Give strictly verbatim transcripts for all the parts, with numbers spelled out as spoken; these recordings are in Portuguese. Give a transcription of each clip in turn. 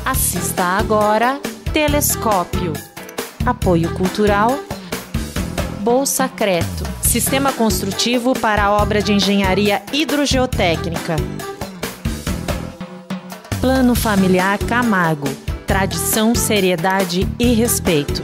Assista agora Telescópio. Apoio cultural Bolsa Creto, sistema construtivo para a obra de engenharia hidrogeotécnica. Plano Familiar Camargo, tradição, seriedade e respeito.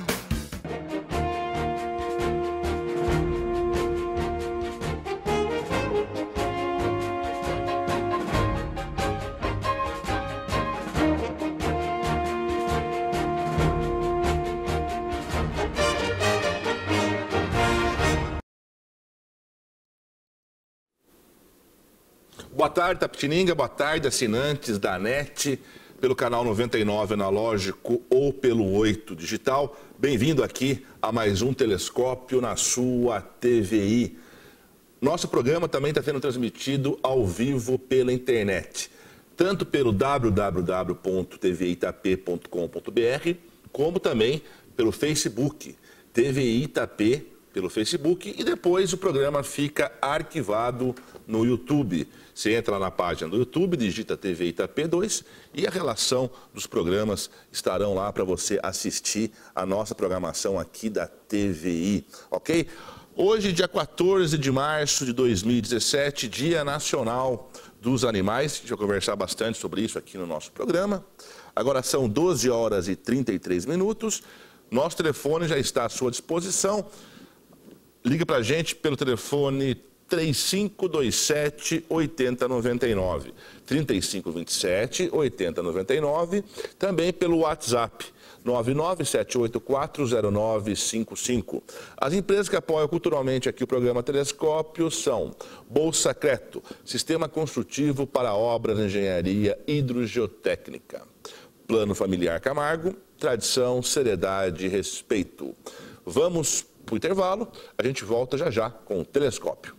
Boa tarde, Itapetininga. Boa tarde, assinantes da NET, pelo canal noventa e nove analógico ou pelo oito digital. Bem-vindo aqui a mais um Telescópio na sua T V I. Nosso programa também está sendo transmitido ao vivo pela internet, tanto pelo w w w ponto t v itap ponto com ponto b r, como também pelo Facebook, T V I Itapê, pelo Facebook, e depois o programa fica arquivado no YouTube. Você entra na página do YouTube, digita T V Itapê dois e a relação dos programas estarão lá para você assistir a nossa programação aqui da T V I, ok? Hoje, dia quatorze de março de dois mil e dezessete, Dia Nacional dos Animais. A gente vai conversar bastante sobre isso aqui no nosso programa. Agora são doze horas e trinta e três minutos. Nosso telefone já está à sua disposição. Liga para a gente pelo telefone três cinco dois sete, oito zero nove nove, três cinco dois sete, oito zero nove nove, também pelo WhatsApp nove nove sete oito quatro zero nove cinco cinco. As empresas que apoiam culturalmente aqui o programa Telescópio são Bolsa Creto, sistema construtivo para obras de engenharia hidrogeotécnica. Plano Familiar Camargo, tradição, seriedade e respeito. Vamos para o intervalo, a gente volta já já com o Telescópio.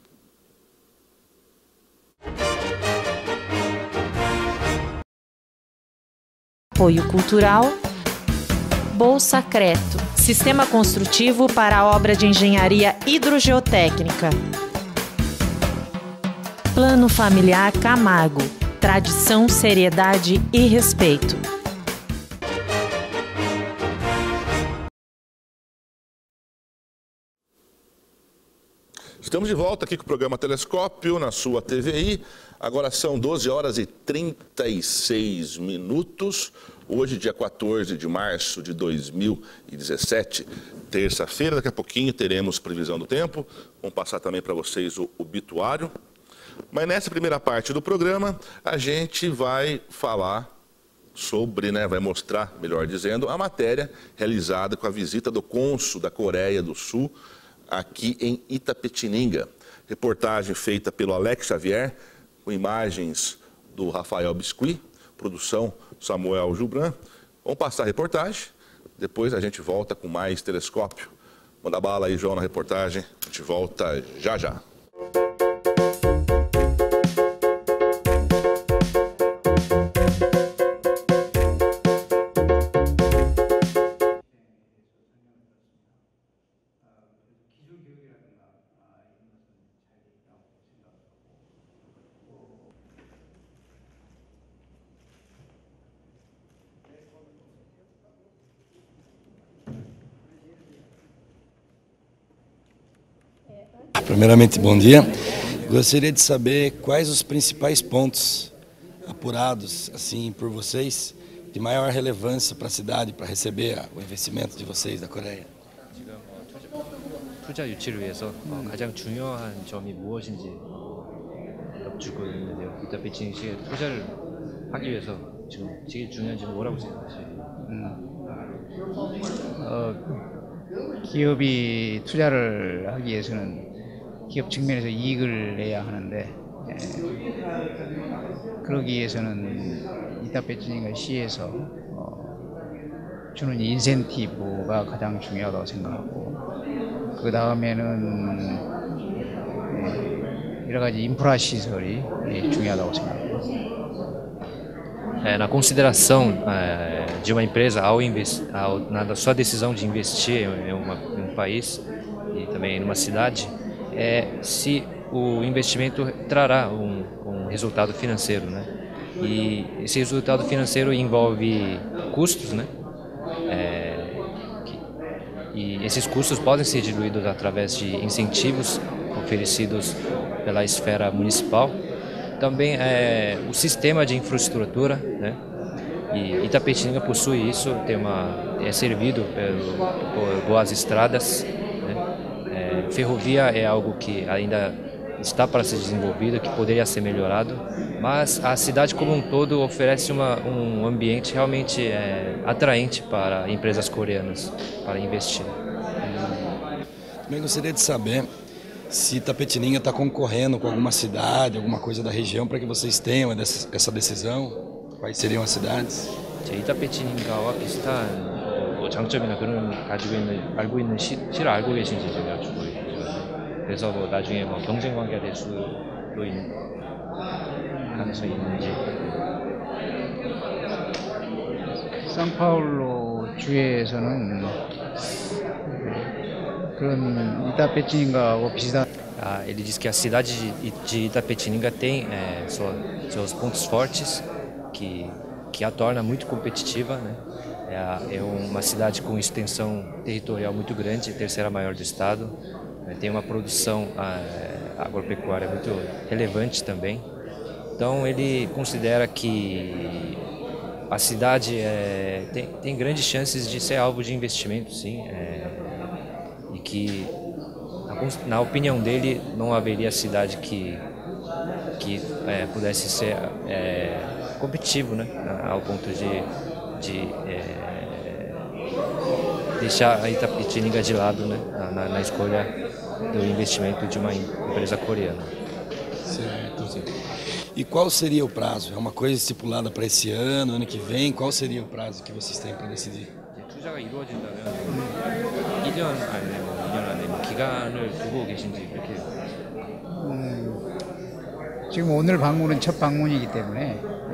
Apoio cultural Bolsa Creto, sistema construtivo para a obra de engenharia hidrogeotécnica. Plano Familiar Camargo, tradição, seriedade e respeito. Estamos de volta aqui com o programa Telescópio na sua T V I. Agora são doze horas e trinta e seis minutos. Hoje, dia quatorze de março de dois mil e dezessete, terça-feira. Daqui a pouquinho teremos previsão do tempo. Vamos passar também para vocês o obituário. Mas nessa primeira parte do programa, a gente vai falar sobre, né, vai mostrar, melhor dizendo, a matéria realizada com a visita do cônsul da Coreia do Sul aqui em Itapetininga. Reportagem feita pelo Alex Xavier, com imagens do Rafael Biscuit, produção Samuel Jubran. Vamos passar a reportagem, depois a gente volta com mais Telescópio. Manda bala aí, João, na reportagem. A gente volta já já. Primeiramente, bom dia. Gostaria de saber quais os principais pontos apurados assim por vocês de maior relevância para a cidade, para receber o investimento de vocês da Coreia. 지금 투자 유치를 위해서 가장 중요한 점이 무엇인지 여쭙고 있는데요. 이타페치닝시에 투자를 하기 위해서 지금 제일 중요한 점이 뭐라고 생각하세요? 음, 어, 기업이 투자를 하기 위해서는 기업 측면에서 이익을 내야 하는데, 예, 그러기 위해서는 이타페치닝가 시에서 어, 주는 인센티브가 가장 중요하다고 생각하고, 그 다음에는 예, 여러 가지 인프라 시설이 예, 중요하다고 생각합니다. É, na consideração é, de uma empresa ao invest, ao, na sua decisão de investir em, uma, em um país e também em uma cidade, é se o investimento trará um, um resultado financeiro, né? E esse resultado financeiro envolve custos, né? É, que, e esses custos podem ser diluídos através de incentivos oferecidos pela esfera municipal. Também é, o sistema de infraestrutura, né? E Itapetininga possui isso, tem uma, é servido pelo, por boas estradas, né? É, ferrovia é algo que ainda está para ser desenvolvido, que poderia ser melhorado, mas a cidade como um todo oferece uma, um ambiente realmente é, atraente para empresas coreanas para investir. Também gostaria de saber se Itapetininga está concorrendo com alguma cidade, alguma coisa da região para que vocês tenham essa decisão. Quais seriam as cidades? 이타페치닌가와 비슷한 뭐 장점이나 그런 가지고 있는 알고 있는 시, 시를 알고 계신지 제가 여쭈고 있죠. 그래서 뭐 나중에 뭐 경쟁 관계가 될 수도 있는 가능성이 있는지. 상파울루 주에서는 그런 이타페치닌가하고 비슷한. Ah, ele diz que a cidade de, de Itapetininga tem é, sua, seus pontos fortes que que a torna muito competitiva, né? É, é uma cidade com extensão territorial muito grande, terceira maior do estado, né? Tem uma produção é, agropecuária muito relevante também. Então ele considera que a cidade é, tem, tem grandes chances de ser alvo de investimento, sim, é, e que na, na opinião dele não haveria cidade que que é, pudesse ser é, competitivo, né, ao ponto de, de é, deixar a Itapetininga de lado, né, na, na escolha do investimento de uma empresa coreana. Certo. Sim. E qual seria o prazo? É uma coisa estipulada para esse ano, ano que vem? Qual seria o prazo que vocês têm para decidir? 투자가 이루어진다면 일 년 안에 뭐 이 년 안에 뭐 기간을 두고 계신지 그렇게. 음, 지금 오늘 방문은 첫 방문이기 때문에 에,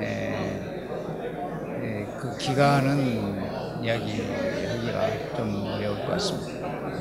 에, 그 기간은 이야기하기가 좀 어려울 것 같습니다.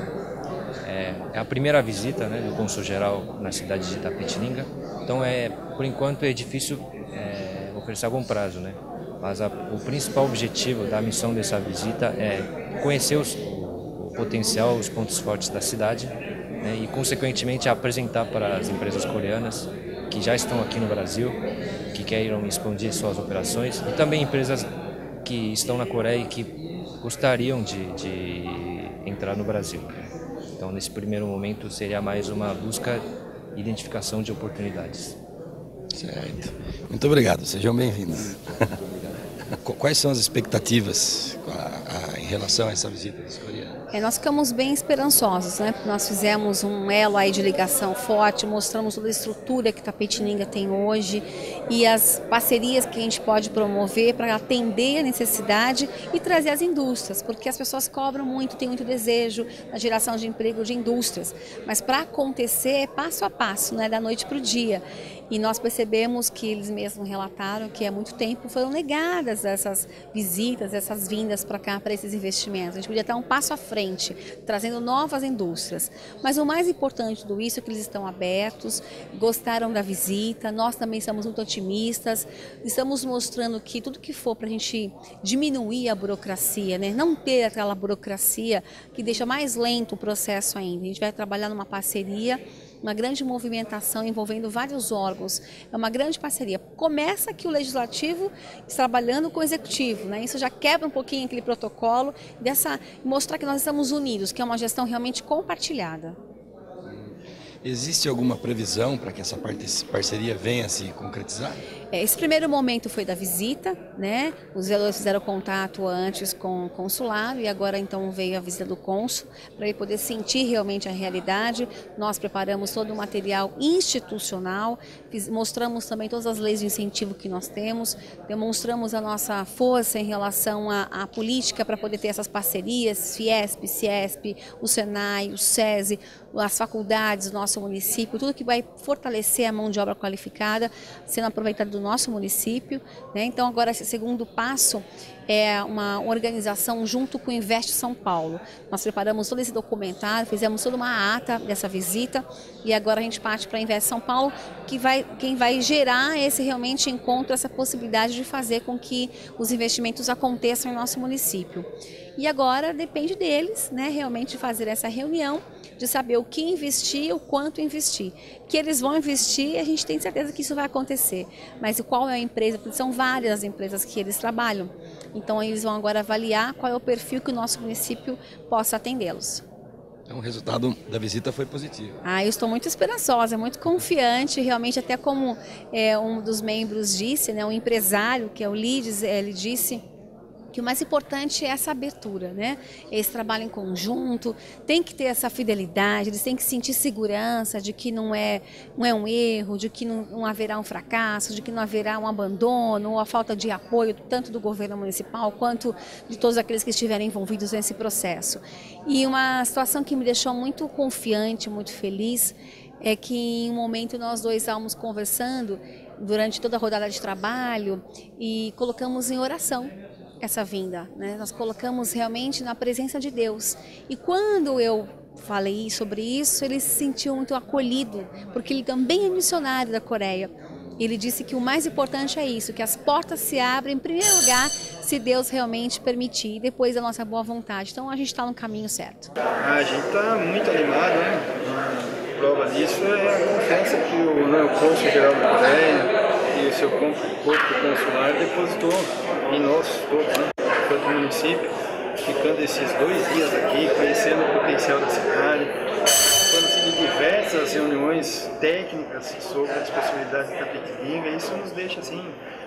É, é a primeira visita, né, do cônsul-geral na cidade de Itapetininga, então é, por enquanto é difícil é, oferecer algum prazo, né? Mas a, o principal objetivo da missão dessa visita é conhecer os, o, o potencial, os pontos fortes da cidade, né, e consequentemente apresentar para as empresas coreanas que já estão aqui no Brasil, que queiram expandir suas operações, e também empresas que estão na Coreia e que gostariam de, de entrar no Brasil. Então, nesse primeiro momento, seria mais uma busca e identificação de oportunidades. Certo. Muito obrigado. Sejam bem-vindos. Quais são as expectativas a, a, em relação a essa visita dos coreanos? É, nós ficamos bem esperançosos, né? Nós fizemos um elo aí de ligação forte, mostramos toda a estrutura que Itapetininga tem hoje e as parcerias que a gente pode promover para atender a necessidade e trazer as indústrias, porque as pessoas cobram muito, tem muito desejo na geração de emprego de indústrias, mas para acontecer é passo a passo, né? Da noite para o dia. E nós percebemos que eles mesmos relataram que há muito tempo foram negadas essas visitas, essas vindas para cá, para esses investimentos. A gente podia estar um passo à frente, trazendo novas indústrias. Mas o mais importante de tudo isso é que eles estão abertos, gostaram da visita, nós também estamos muito otimistas, estamos mostrando que tudo que for para a gente diminuir a burocracia, né? Não ter aquela burocracia que deixa mais lento o processo ainda. A gente vai trabalhar numa parceria, uma grande movimentação envolvendo vários órgãos, é uma grande parceria. Começa aqui o Legislativo trabalhando com o Executivo, né? Isso já quebra um pouquinho aquele protocolo, dessa, mostrar que nós estamos unidos, que é uma gestão realmente compartilhada. Existe alguma previsão para que essa parceria venha a se concretizar? Esse primeiro momento foi da visita, né? Os vereadores fizeram contato antes com o consulado e agora então veio a visita do cônsul para ele poder sentir realmente a realidade. Nós preparamos todo o material institucional, mostramos também todas as leis de incentivo que nós temos, demonstramos a nossa força em relação à, à política para poder ter essas parcerias, Fiesp, Ciesp, o Senai, o SESI, as faculdades do nosso município, tudo que vai fortalecer a mão de obra qualificada, sendo aproveitado do nosso município, né? Então agora esse segundo passo é uma organização junto com o Invest São Paulo. Nós preparamos todo esse documentário, fizemos toda uma ata dessa visita e agora a gente parte para a Invest São Paulo, que vai, quem vai gerar esse realmente encontro, essa possibilidade de fazer com que os investimentos aconteçam em nosso município. E agora depende deles, né, realmente fazer essa reunião, de saber o que investir, o quanto investir. Que eles vão investir, a gente tem certeza que isso vai acontecer. Mas qual é a empresa? Porque são várias as empresas que eles trabalham. Então eles vão agora avaliar qual é o perfil que o nosso município possa atendê-los. Então o resultado da visita foi positivo. Ah, eu estou muito esperançosa, muito confiante, realmente até como é, um dos membros disse, né, um empresário, que é o Lides, ele disse que o mais importante é essa abertura, né? Esse trabalho em conjunto, tem que ter essa fidelidade, eles têm que sentir segurança de que não é, não é um erro, de que não, não haverá um fracasso, de que não haverá um abandono ou a falta de apoio tanto do governo municipal quanto de todos aqueles que estiverem envolvidos nesse processo. E uma situação que me deixou muito confiante, muito feliz, é que em um momento nós dois estávamos conversando durante toda a rodada de trabalho e colocamos em oração essa vinda, né? Nós colocamos realmente na presença de Deus. E quando eu falei sobre isso, ele se sentiu muito acolhido, porque ele também é missionário da Coreia. Ele disse que o mais importante é isso, que as portas se abrem em primeiro lugar se Deus realmente permitir, e depois da nossa boa vontade. Então a gente está no caminho certo. A gente está muito animado, né? A prova disso é a confiança que o, né, o cônsul-geral da Coreia e o seu corpo consular depositou em nós todos, né, enquanto município, ficando esses dois dias aqui, conhecendo o potencial da cidade, participando de diversas reuniões técnicas sobre as possibilidades de Itapetininga. Isso nos deixa assim,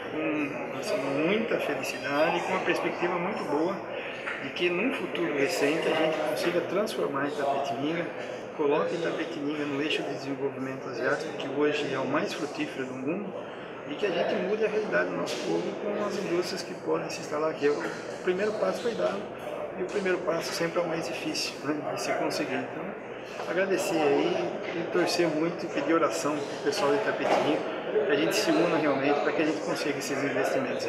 com assim, muita felicidade e com uma perspectiva muito boa de que num futuro recente a gente consiga transformar Itapetininga, coloque Itapetininga no eixo de desenvolvimento asiático, que hoje é o mais frutífero do mundo, e que a gente mude a realidade do nosso povo com as indústrias que podem se instalar aqui. O primeiro passo foi dado e o primeiro passo sempre é o mais difícil, né, de se conseguir. Então, agradecer aí e torcer muito e pedir oração para o pessoal de Itapetininga, que a gente se una realmente para que a gente consiga esses investimentos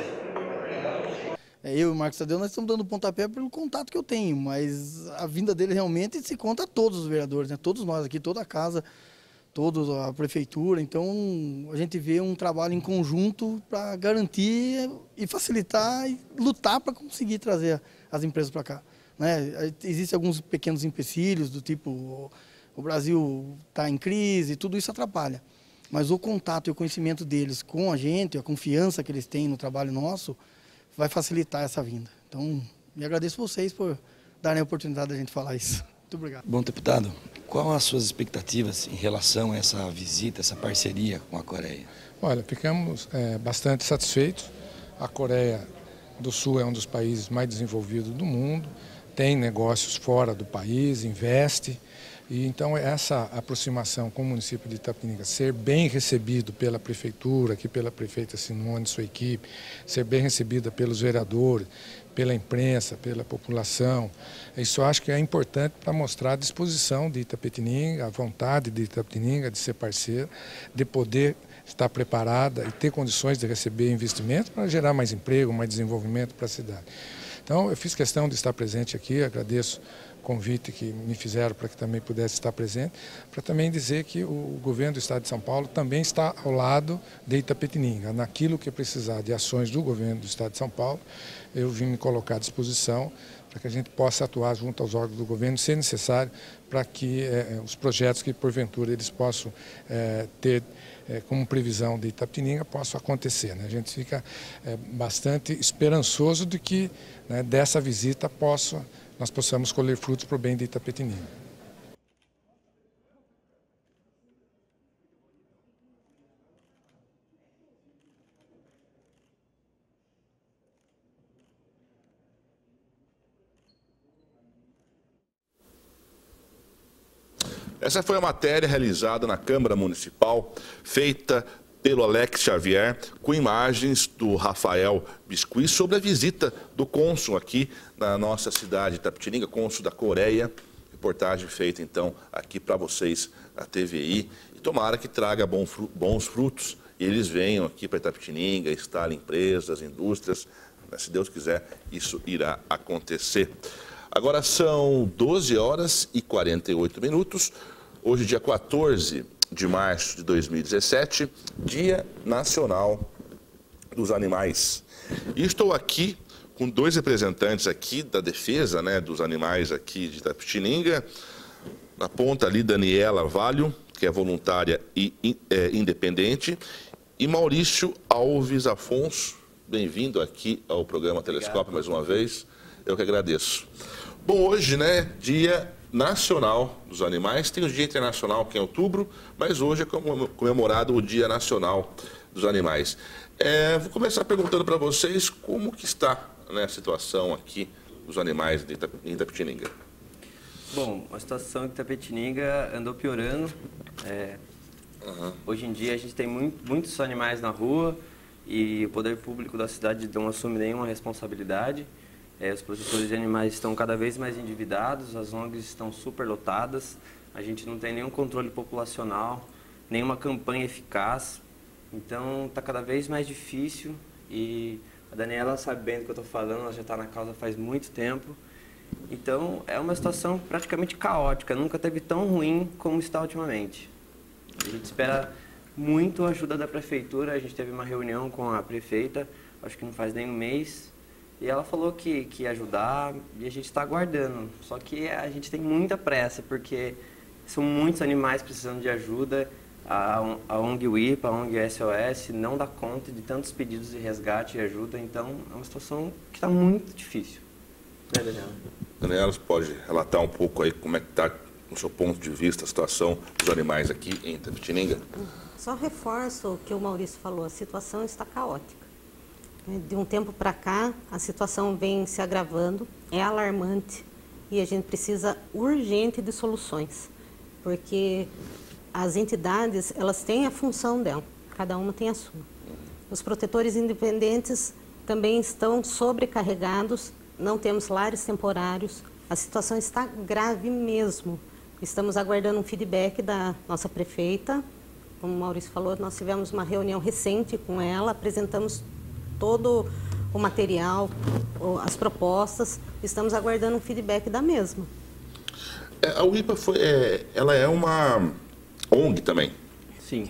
aí. Eu e o Marcos Tadeu, nós estamos dando pontapé pelo contato que eu tenho, mas a vinda dele realmente se conta a todos os vereadores, né? Todos nós aqui, toda a casa, toda a prefeitura. Então a gente vê um trabalho em conjunto para garantir e facilitar e lutar para conseguir trazer as empresas para cá, né? Existem alguns pequenos empecilhos do tipo, o Brasil está em crise, tudo isso atrapalha. Mas o contato e o conhecimento deles com a gente, a confiança que eles têm no trabalho nosso, vai facilitar essa vinda. Então, me agradeço vocês por darem a oportunidade da gente falar isso. Muito obrigado. Bom, deputado, qual as suas expectativas em relação a essa visita, essa parceria com a Coreia? Olha, ficamos é, bastante satisfeitos. A Coreia do Sul é um dos países mais desenvolvidos do mundo, tem negócios fora do país, investe. E então essa aproximação com o município de Itapetininga, ser bem recebido pela prefeitura, aqui pela prefeita Simone e sua equipe, ser bem recebida pelos vereadores, pela imprensa, pela população, isso eu acho que é importante para mostrar a disposição de Itapetininga, a vontade de Itapetininga de ser parceira, de poder estar preparada e ter condições de receber investimentos para gerar mais emprego, mais desenvolvimento para a cidade. Então eu fiz questão de estar presente aqui, agradeço convite que me fizeram para que também pudesse estar presente, para também dizer que o governo do Estado de São Paulo também está ao lado de Itapetininga. Naquilo que precisar de ações do governo do Estado de São Paulo, eu vim me colocar à disposição para que a gente possa atuar junto aos órgãos do governo, se necessário, para que eh, os projetos que porventura eles possam eh, ter eh, como previsão de Itapetininga possam acontecer, né? A gente fica eh, bastante esperançoso de que, né, dessa visita possa nós possamos colher frutos para o bem de Itapetininga. Essa foi a matéria realizada na Câmara Municipal, feita pelo Alex Xavier, com imagens do Rafael Biscuit sobre a visita do cônsul aqui na nossa cidade de Itapetininga, cônsul da Coreia. Reportagem feita, então, aqui para vocês, a T V I. E tomara que traga bons frutos e eles venham aqui para Itapetininga, instalem empresas, indústrias. Se Deus quiser, isso irá acontecer. Agora são doze horas e quarenta e oito minutos. Hoje, dia quatorze de março de dois mil e dezessete, Dia Nacional dos Animais. E estou aqui com dois representantes aqui da defesa, né, dos animais aqui de Itapetininga. Na ponta ali, Daniela Valho, que é voluntária e é, independente, e Maurício Alves Afonso. Bem-vindo aqui ao programa Telescópio mais uma vez. Eu que agradeço. Bom, hoje, né, Dia Nacional dos Animais. Tem o Dia Internacional, que é em outubro, mas hoje é comemorado o Dia Nacional dos Animais. É, vou começar perguntando para vocês como que está, né, a situação aqui dos animais em Itapetininga. Bom, a situação em Itapetininga andou piorando. É, uhum. Hoje em dia a gente tem muito, muitos animais na rua e o poder público da cidade não assume nenhuma responsabilidade. É, os protetores de animais estão cada vez mais endividados, as O N Gs estão superlotadas, a gente não tem nenhum controle populacional, nenhuma campanha eficaz. Então está cada vez mais difícil e a Daniela sabe bem do que eu estou falando, ela já está na causa faz muito tempo. Então, é uma situação praticamente caótica, nunca teve tão ruim como está ultimamente. A gente espera muito a ajuda da prefeitura, a gente teve uma reunião com a prefeita, acho que não faz nem um mês, e ela falou que, que ia ajudar e a gente está aguardando. Só que a gente tem muita pressa, porque são muitos animais precisando de ajuda, a, a O N G W I P A, a O N G S O S não dá conta de tantos pedidos de resgate e ajuda, então é uma situação que está muito difícil. É, Daniela. Daniela, você pode relatar um pouco aí como é que está, no seu ponto de vista, a situação dos animais aqui em Itapetininga? Só reforço o que o Maurício falou, a situação está caótica. De um tempo para cá, a situação vem se agravando, é alarmante e a gente precisa urgente de soluções, porque as entidades, elas têm a função dela, cada uma tem a sua. Os protetores independentes também estão sobrecarregados, não temos lares temporários, a situação está grave mesmo. Estamos aguardando um feedback da nossa prefeita. Como o Maurício falou, nós tivemos uma reunião recente com ela, apresentamos todo o material, as propostas, estamos aguardando um feedback da mesma. É, a U I P A foi, é, ela é uma O N G também? Sim.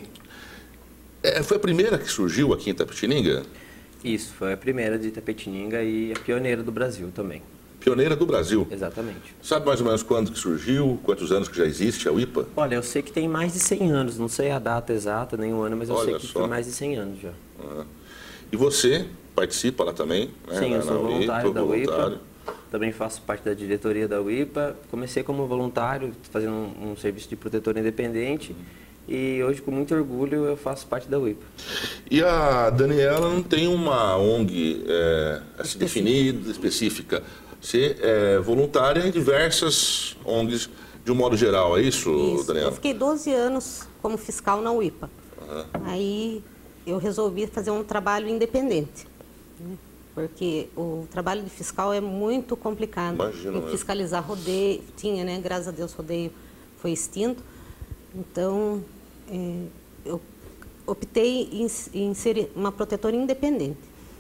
É, foi a primeira que surgiu aqui em Itapetininga? Isso, foi a primeira de Itapetininga e a pioneira do Brasil também. Pioneira do Brasil? Exatamente. Sabe mais ou menos quando que surgiu, quantos anos que já existe a U I P A? Olha, eu sei que tem mais de cem anos, não sei a data exata, nem o ano, mas eu Olha sei que só. tem mais de cem anos já. Ah. E você participa lá também? Né? Sim, eu na, sou na voluntário da U I P A, voluntário. também faço parte da diretoria da U I P A. Comecei como voluntário, fazendo um, um serviço de protetor independente. E hoje, com muito orgulho, eu faço parte da U I P A. E a Daniela não tem uma O N G é, assim, definida, específica. Você é voluntária em diversas O N Gs, de um modo geral, é isso, isso. Daniela? Eu fiquei doze anos como fiscal na U I P A. Uhum. Aí eu resolvi fazer um trabalho independente, né? Porque o trabalho de fiscal é muito complicado. Imagino, e fiscalizar rodeio, tinha, né? Graças a Deus, rodeio foi extinto. Então, é, eu optei em, em ser uma protetora independente.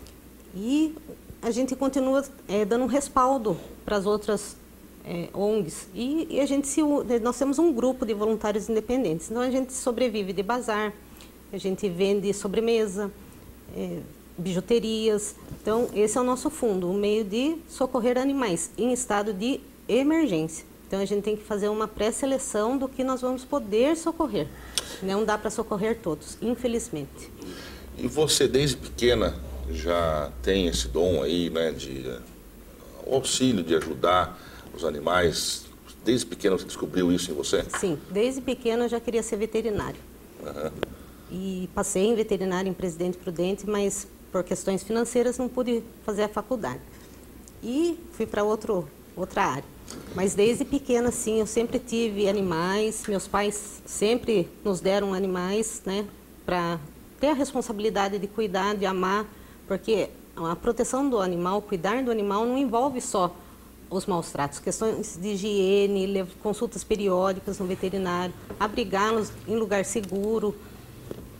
E a gente continua é, dando um respaldo para as outras é, O N Gs. E, e a gente se, nós temos um grupo de voluntários independentes. Então, a gente sobrevive de bazar, a gente vende sobremesa, é, bijuterias. Então, esse é o nosso fundo, um meio de socorrer animais em estado de emergência. Então, a gente tem que fazer uma pré-seleção do que nós vamos poder socorrer. Não dá para socorrer todos, infelizmente. E você, desde pequena, já tem esse dom aí, né, de uh, o auxílio, de ajudar os animais? Desde pequena você descobriu isso em você? Sim, desde pequena eu já queria ser veterinário. Uhum. E passei em veterinário em Presidente Prudente, mas por questões financeiras não pude fazer a faculdade. E fui para outro outra área. Mas desde pequena, sim, eu sempre tive animais, meus pais sempre nos deram animais, né, para ter a responsabilidade de cuidar, de amar, porque a proteção do animal, cuidar do animal não envolve só os maus tratos, questões de higiene, consultas periódicas no veterinário, abrigá-los em lugar seguro.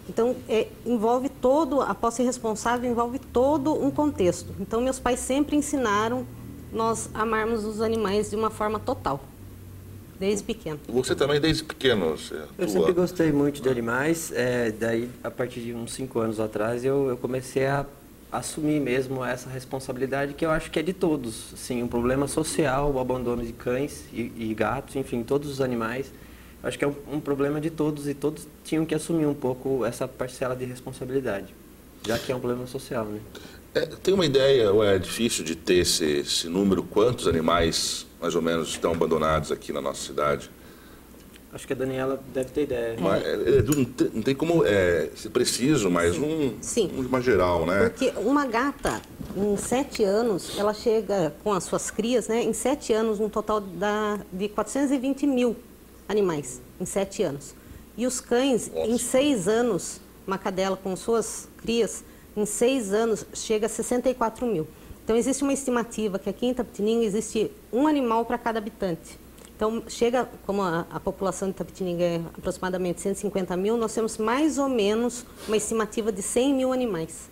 Então, é, envolve todo, a posse responsável envolve todo um contexto. Então, meus pais sempre ensinaram nós amarmos os animais de uma forma total, desde pequeno. Você também desde pequeno? Você eu sempre gostei muito de animais, é, daí a partir de uns cinco anos atrás eu, eu comecei a assumir mesmo essa responsabilidade que eu acho que é de todos. Assim, um problema social, o abandono de cães e, e gatos, enfim, todos os animais. Eu acho que é um, um problema de todos e todos tinham que assumir um pouco essa parcela de responsabilidade, já que é um problema social, né? É, tem uma ideia, ou é difícil de ter esse, esse número, quantos animais mais ou menos estão abandonados aqui na nossa cidade? Acho que a Daniela deve ter ideia. Mas, é, não, tem, não tem como é, ser preciso, mas um, Sim. um uma geral, né? Porque uma gata, em sete anos, ela chega com as suas crias, né? Em sete anos, um total da, de quatrocentos e vinte mil animais, em sete anos. E os cães, Nossa. em seis anos, uma cadela com suas crias, em seis anos, chega a sessenta e quatro mil. Então, existe uma estimativa que aqui em Itapetininga existe um animal para cada habitante. Então, chega, como a, a população de Itapetininga é aproximadamente cento e cinquenta mil, nós temos mais ou menos uma estimativa de cem mil animais.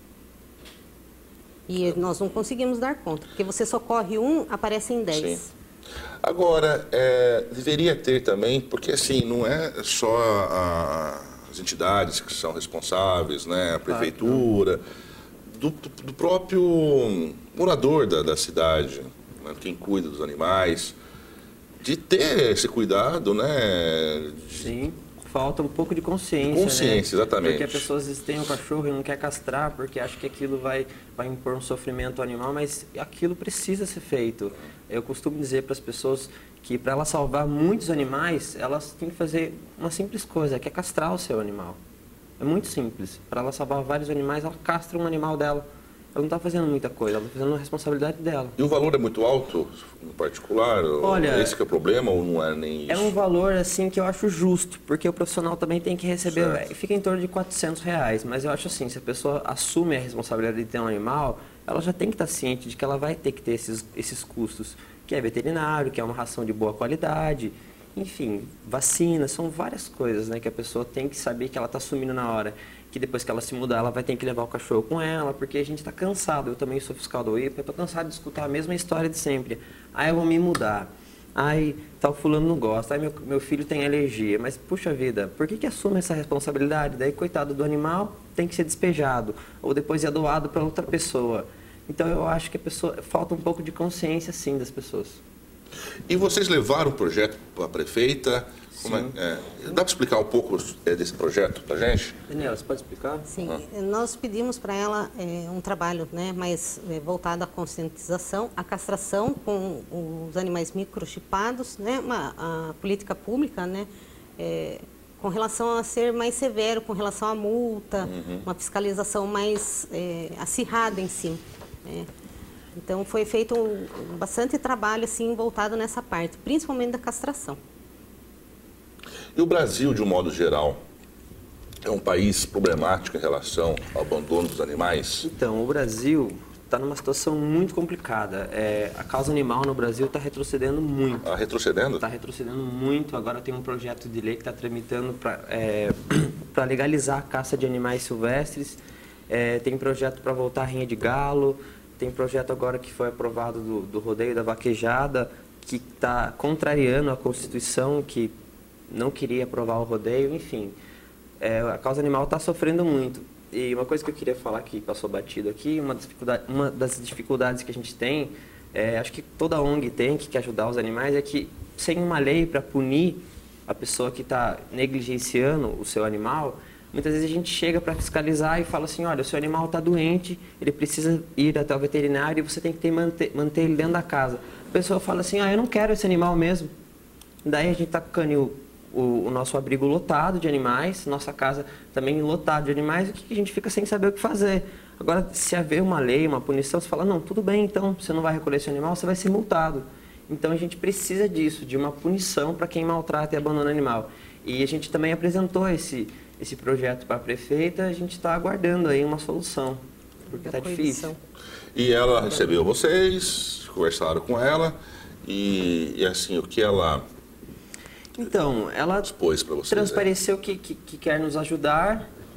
E nós não conseguimos dar conta, porque você socorre um, aparecem dez. Sim. Agora, é, deveria ter também, porque assim, não é só a, as entidades que são responsáveis, né, a prefeitura, do, do próprio morador da, da cidade, né, quem cuida dos animais, de ter esse cuidado, né? Sim, falta um pouco de consciência. Consciência, né? exatamente. Porque a pessoa às vezes tem um cachorro e não quer castrar porque acha que aquilo vai, vai impor um sofrimento ao animal, mas aquilo precisa ser feito. Eu costumo dizer para as pessoas que para elas salvar muitos animais, elas têm que fazer uma simples coisa, que é castrar o seu animal. É muito simples. Para ela salvar vários animais, ela castra um animal dela. Ela não está fazendo muita coisa, ela está fazendo a responsabilidade dela. E o valor é muito alto, em particular? Olha, esse que é o problema ou não é nem isso? É um valor assim que eu acho justo, porque o profissional também tem que receber, certo. Fica em torno de quatrocentos reais, mas eu acho assim, se a pessoa assume a responsabilidade de ter um animal, ela já tem que estar ciente de que ela vai ter que ter esses, esses custos, que é veterinário, que é uma ração de boa qualidade, enfim, vacina, são várias coisas, né, que a pessoa tem que saber que ela está assumindo na hora. Que depois que ela se mudar, ela vai ter que levar o cachorro com ela, porque a gente está cansado. Eu também sou fiscal do I P A, eu estou cansado de escutar a mesma história de sempre. Aí eu vou me mudar. Aí tal fulano não gosta. Aí meu, meu filho tem alergia. Mas, puxa vida, por que que assume essa responsabilidade? Daí, coitado do animal, tem que ser despejado. Ou depois é doado para outra pessoa. Então, eu acho que a pessoa, falta um pouco de consciência, sim, das pessoas. E vocês levaram o projeto para a prefeita? Como é, é, dá para explicar um pouco é, desse projeto para a gente? Daniela, você pode explicar? Sim, ah. nós pedimos para ela é, um trabalho, né, mais é, voltado à conscientização, à castração com os animais microchipados, né, uma a política pública, né, é, com relação a ser mais severo, com relação à multa, uhum. uma fiscalização mais é, acirrada em si. Né. Então, foi feito um, bastante trabalho assim, voltado nessa parte, principalmente da castração. E o Brasil, de um modo geral, é um país problemático em relação ao abandono dos animais? Então, o Brasil está numa situação muito complicada. É, a causa animal no Brasil está retrocedendo muito. Está retrocedendo? Está retrocedendo muito. Agora tem um projeto de lei que está tramitando para é, para legalizar a caça de animais silvestres. É, tem projeto para voltar a rinha de galo. Tem projeto agora que foi aprovado do, do rodeio da vaquejada, que está contrariando a Constituição, que não queria aprovar o rodeio, enfim. É, a causa animal está sofrendo muito. E uma coisa que eu queria falar que passou batido aqui, uma, dificuldade, uma das dificuldades que a gente tem, é, acho que toda O N G tem, que quer ajudar os animais, é que sem uma lei para punir a pessoa que está negligenciando o seu animal, muitas vezes a gente chega para fiscalizar e fala assim, olha, o seu animal está doente, ele precisa ir até o veterinário e você tem que ter, manter, manter ele dentro da casa. A pessoa fala assim, ah, eu não quero esse animal mesmo. Daí a gente está com o canil O, o nosso abrigo lotado de animais, nossa casa também lotada de animais, o que a gente fica sem saber o que fazer. Agora, se haver uma lei, uma punição, você fala, não, tudo bem, então, você não vai recolher esse animal, você vai ser multado. Então, a gente precisa disso, de uma punição para quem maltrata e abandona animal. E a gente também apresentou esse, esse projeto para a prefeita, a gente está aguardando aí uma solução, porque está difícil. E ela recebeu vocês, conversaram com ela, e, e assim, o que ela... Então, ela vocês, transpareceu que, que, que quer nos ajudar,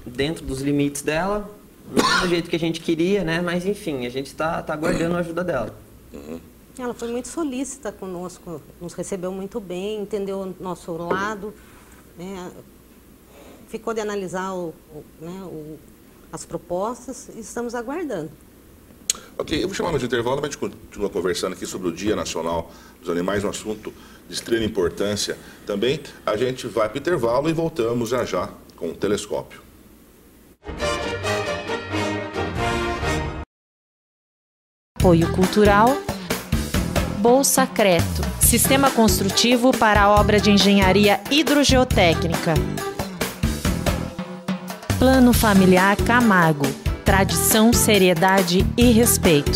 dentro dos limites dela, não do jeito que a gente queria, né? Mas enfim, a gente está tá aguardando a ajuda dela. Uhum. Ela foi muito solícita conosco, nos recebeu muito bem, entendeu o nosso lado, né? Ficou de analisar o, o, né, o, as propostas e estamos aguardando. Ok, eu vou chamar mais de intervalo, mas a gente continua conversando aqui sobre o Dia Nacional dos Animais, um assunto de extrema importância também. A gente vai para o intervalo e voltamos já já com o Telescópio. Apoio Cultural, Bolsa Creto, Sistema Construtivo para a obra de engenharia hidrogeotécnica. Plano Familiar Camargo, tradição, seriedade e respeito.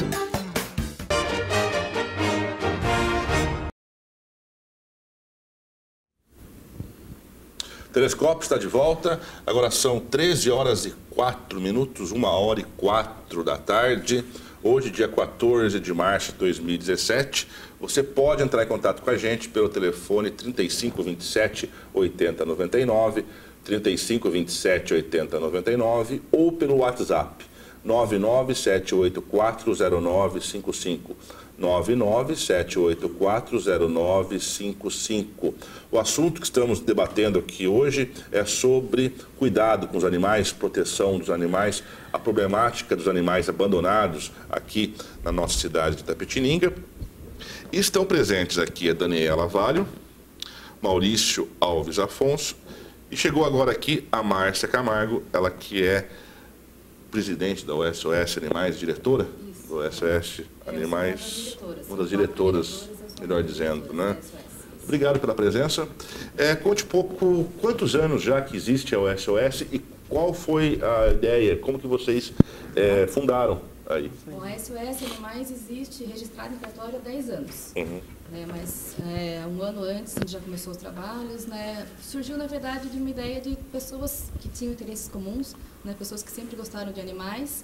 O Telescópio está de volta, agora são treze horas e quatro minutos, uma hora e quatro da tarde. Hoje, dia quatorze de março de dois mil e dezessete, você pode entrar em contato com a gente pelo telefone trinta e cinco, vinte e sete, oitenta, noventa e nove, trinta e cinco, vinte e sete, oitenta, noventa e nove ou pelo WhatsApp nove nove sete oito quatro zero nove cinco cinco, nove nove sete oito quatro zero nove cinco cinco. O assunto que estamos debatendo aqui hoje é sobre cuidado com os animais, proteção dos animais, a problemática dos animais abandonados aqui na nossa cidade de Itapetininga. E estão presentes aqui a Daniela Valho, Maurício Alves Afonso e chegou agora aqui a Márcia Camargo, ela que é presidente da O S O S Animais, diretora Isso. do O S O S Animais, uma das diretoras, melhor dizendo, né? Obrigado pela presença. É, conte um pouco quantos anos já que existe a O S O S e qual foi a ideia, como que vocês é, fundaram aí? Bom, a S O S Animais existe registrada em cartório há dez anos. Uhum. Né, mas é, um ano antes a gente já começou os trabalhos, né, surgiu na verdade de uma ideia de pessoas que tinham interesses comuns, né, pessoas que sempre gostaram de animais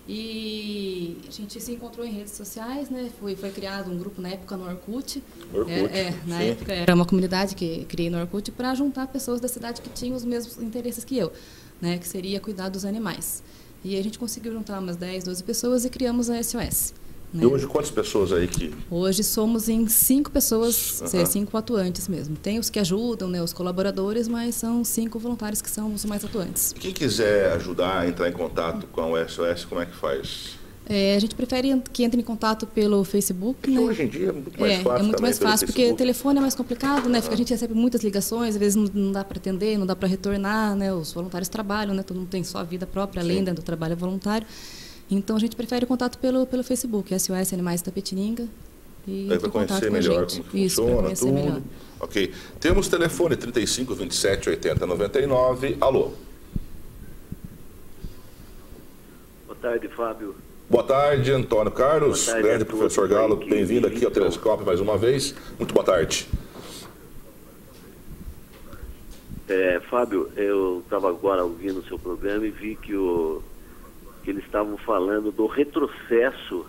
e a gente se encontrou em redes sociais, né, foi, foi criado um grupo na época no Orkut, Orkut é, é, na sim. época era uma comunidade que criei no Orkut para juntar pessoas da cidade que tinham os mesmos interesses que eu, né, que seria cuidar dos animais. E a gente conseguiu juntar umas dez, doze pessoas e criamos a S O S. Né? E hoje quantas pessoas aí que... Hoje somos em cinco pessoas, Uhum. cinco atuantes mesmo. Tem os que ajudam, né, os colaboradores, mas são cinco voluntários que são os mais atuantes. Quem quiser ajudar a entrar em contato com a O S O S, como é que faz? É, a gente prefere que entre em contato pelo Facebook. Porque né? hoje em dia é muito mais é, fácil. É muito mais fácil, porque Facebook. o telefone é mais complicado, né? Uhum. A gente recebe muitas ligações, às vezes não, não dá para atender, não dá para retornar, né? Os voluntários trabalham, né? Todo mundo tem só a vida própria, além do trabalho voluntário. Então a gente prefere o contato pelo, pelo Facebook, S O S Animais Itapetininga. E é para conhecer melhor como Isso, funciona, tudo. Melhor. Ok. Temos telefone trinta e cinco, vinte e sete, oitenta, noventa e nove. Alô. Boa tarde, Fábio. Boa tarde, Antônio Carlos. Boa tarde, Grande professor Galo, bem-vindo aqui ao Telescópio mais uma vez. Muito boa tarde. É, Fábio, eu estava agora ouvindo o seu programa e vi que, o, que eles estavam falando do retrocesso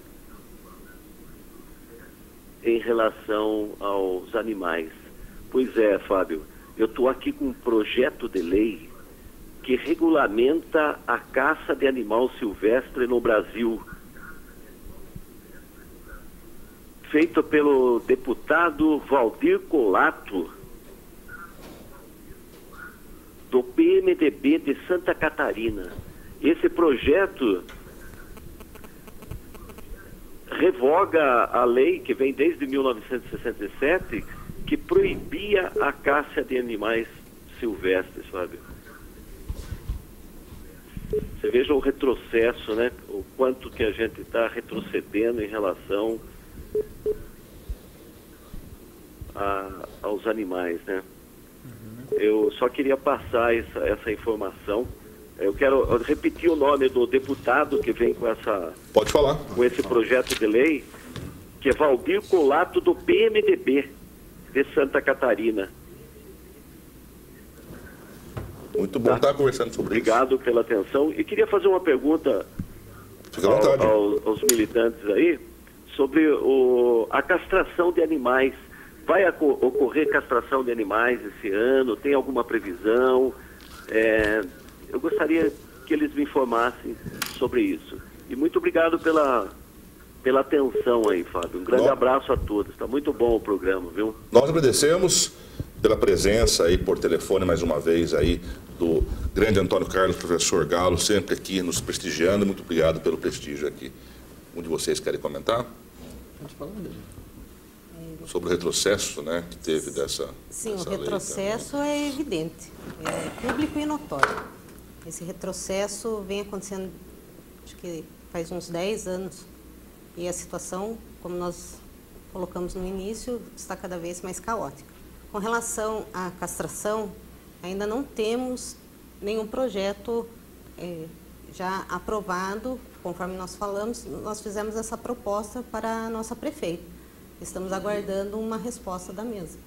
em relação aos animais. Pois é, Fábio, eu estou aqui com um projeto de lei que regulamenta a caça de animal silvestre no Brasil, feito pelo deputado Valdir Colato, do P M D B de Santa Catarina. Esse projeto revoga a lei que vem desde mil novecentos e sessenta e sete, que proibia a caça de animais silvestres, Fábio. Você veja o retrocesso, né? O quanto que a gente está retrocedendo em relação a, aos animais, né? Uhum. Eu só queria passar essa, essa informação. Eu quero repetir o nome do deputado que vem com essa... Pode falar. Com esse projeto de lei, que é Valdir Colato, do P M D B de Santa Catarina. Muito bom tá. estar conversando sobre Obrigado isso. Obrigado pela atenção. E queria fazer uma pergunta ao, ao, aos militantes aí sobre o, a castração de animais. Vai ocorrer castração de animais esse ano? Tem alguma previsão? É, eu gostaria que eles me informassem sobre isso. E muito obrigado pela, pela atenção aí, Fábio. Um grande Bom. abraço a todos. Está muito bom o programa, viu? Nós agradecemos pela presença aí por telefone mais uma vez aí do grande Antônio Carlos, professor Galo, sempre aqui nos prestigiando. Muito obrigado pelo prestígio aqui. Um de vocês querem comentar? Pode falar dele. Sobre o retrocesso, né, que teve dessa Sim, dessa o retrocesso é evidente, é público e notório. Esse retrocesso vem acontecendo, acho que faz uns dez anos, e a situação, como nós colocamos no início, está cada vez mais caótica. Com relação à castração, ainda não temos nenhum projeto é, já aprovado, conforme nós falamos, nós fizemos essa proposta para a nossa prefeita. Estamos aguardando uma resposta da mesa.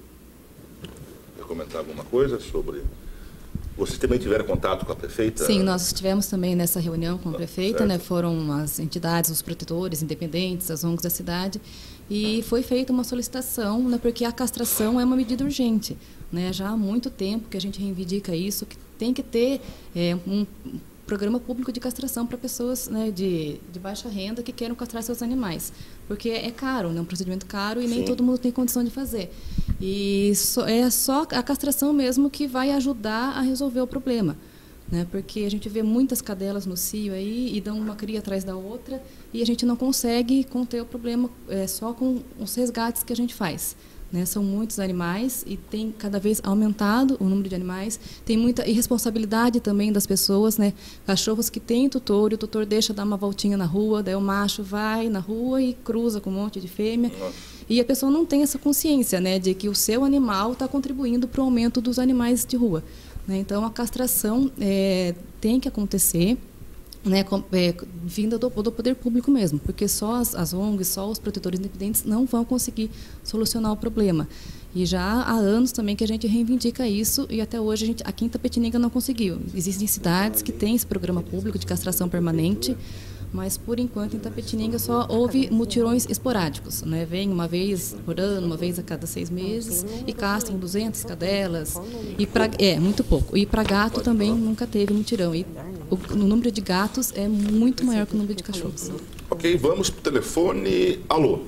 Quer comentar alguma coisa sobre... Vocês também tiveram contato com a prefeita? Sim, nós estivemos também nessa reunião com a prefeita, certo. né? Foram as entidades, os protetores independentes, as O N Gs da cidade, e foi feita uma solicitação, né? Porque a castração é uma medida urgente, né? Já há muito tempo que a gente reivindica isso, que tem que ter é, um programa público de castração para pessoas, né, de, de baixa renda que queiram castrar seus animais, porque é caro, né, um procedimento caro e nem Sim. todo mundo tem condição de fazer. E só, é só a castração mesmo que vai ajudar a resolver o problema, né, porque a gente vê muitas cadelas no cio aí e dão uma cria atrás da outra e a gente não consegue conter o problema é, só com os resgates que a gente faz. Né, são muitos animais e tem cada vez aumentado o número de animais. Tem muita irresponsabilidade também das pessoas, né? Cachorros que têm tutor e o tutor deixa dar uma voltinha na rua, daí o macho vai na rua e cruza com um monte de fêmea. E a pessoa não tem essa consciência, né, de que o seu animal está contribuindo para o aumento dos animais de rua. Né? Então, a castração é, tem que acontecer, né, com, é, vinda do, do poder público mesmo, porque só as, as O N Gs, só os protetores independentes não vão conseguir solucionar o problema. E já há anos também que a gente reivindica isso e até hoje a gente, aqui em Itapetininga não conseguiu. Existem cidades que têm esse programa público de castração permanente, mas por enquanto em Itapetininga só houve mutirões esporádicos, né? Vem uma vez por ano, uma vez a cada seis meses e castram duzentas cadelas e pra, é muito pouco. E para gato também nunca teve mutirão. E o, o número de gatos é muito maior que o número de cachorros. Ok, vamos para o telefone. Alô?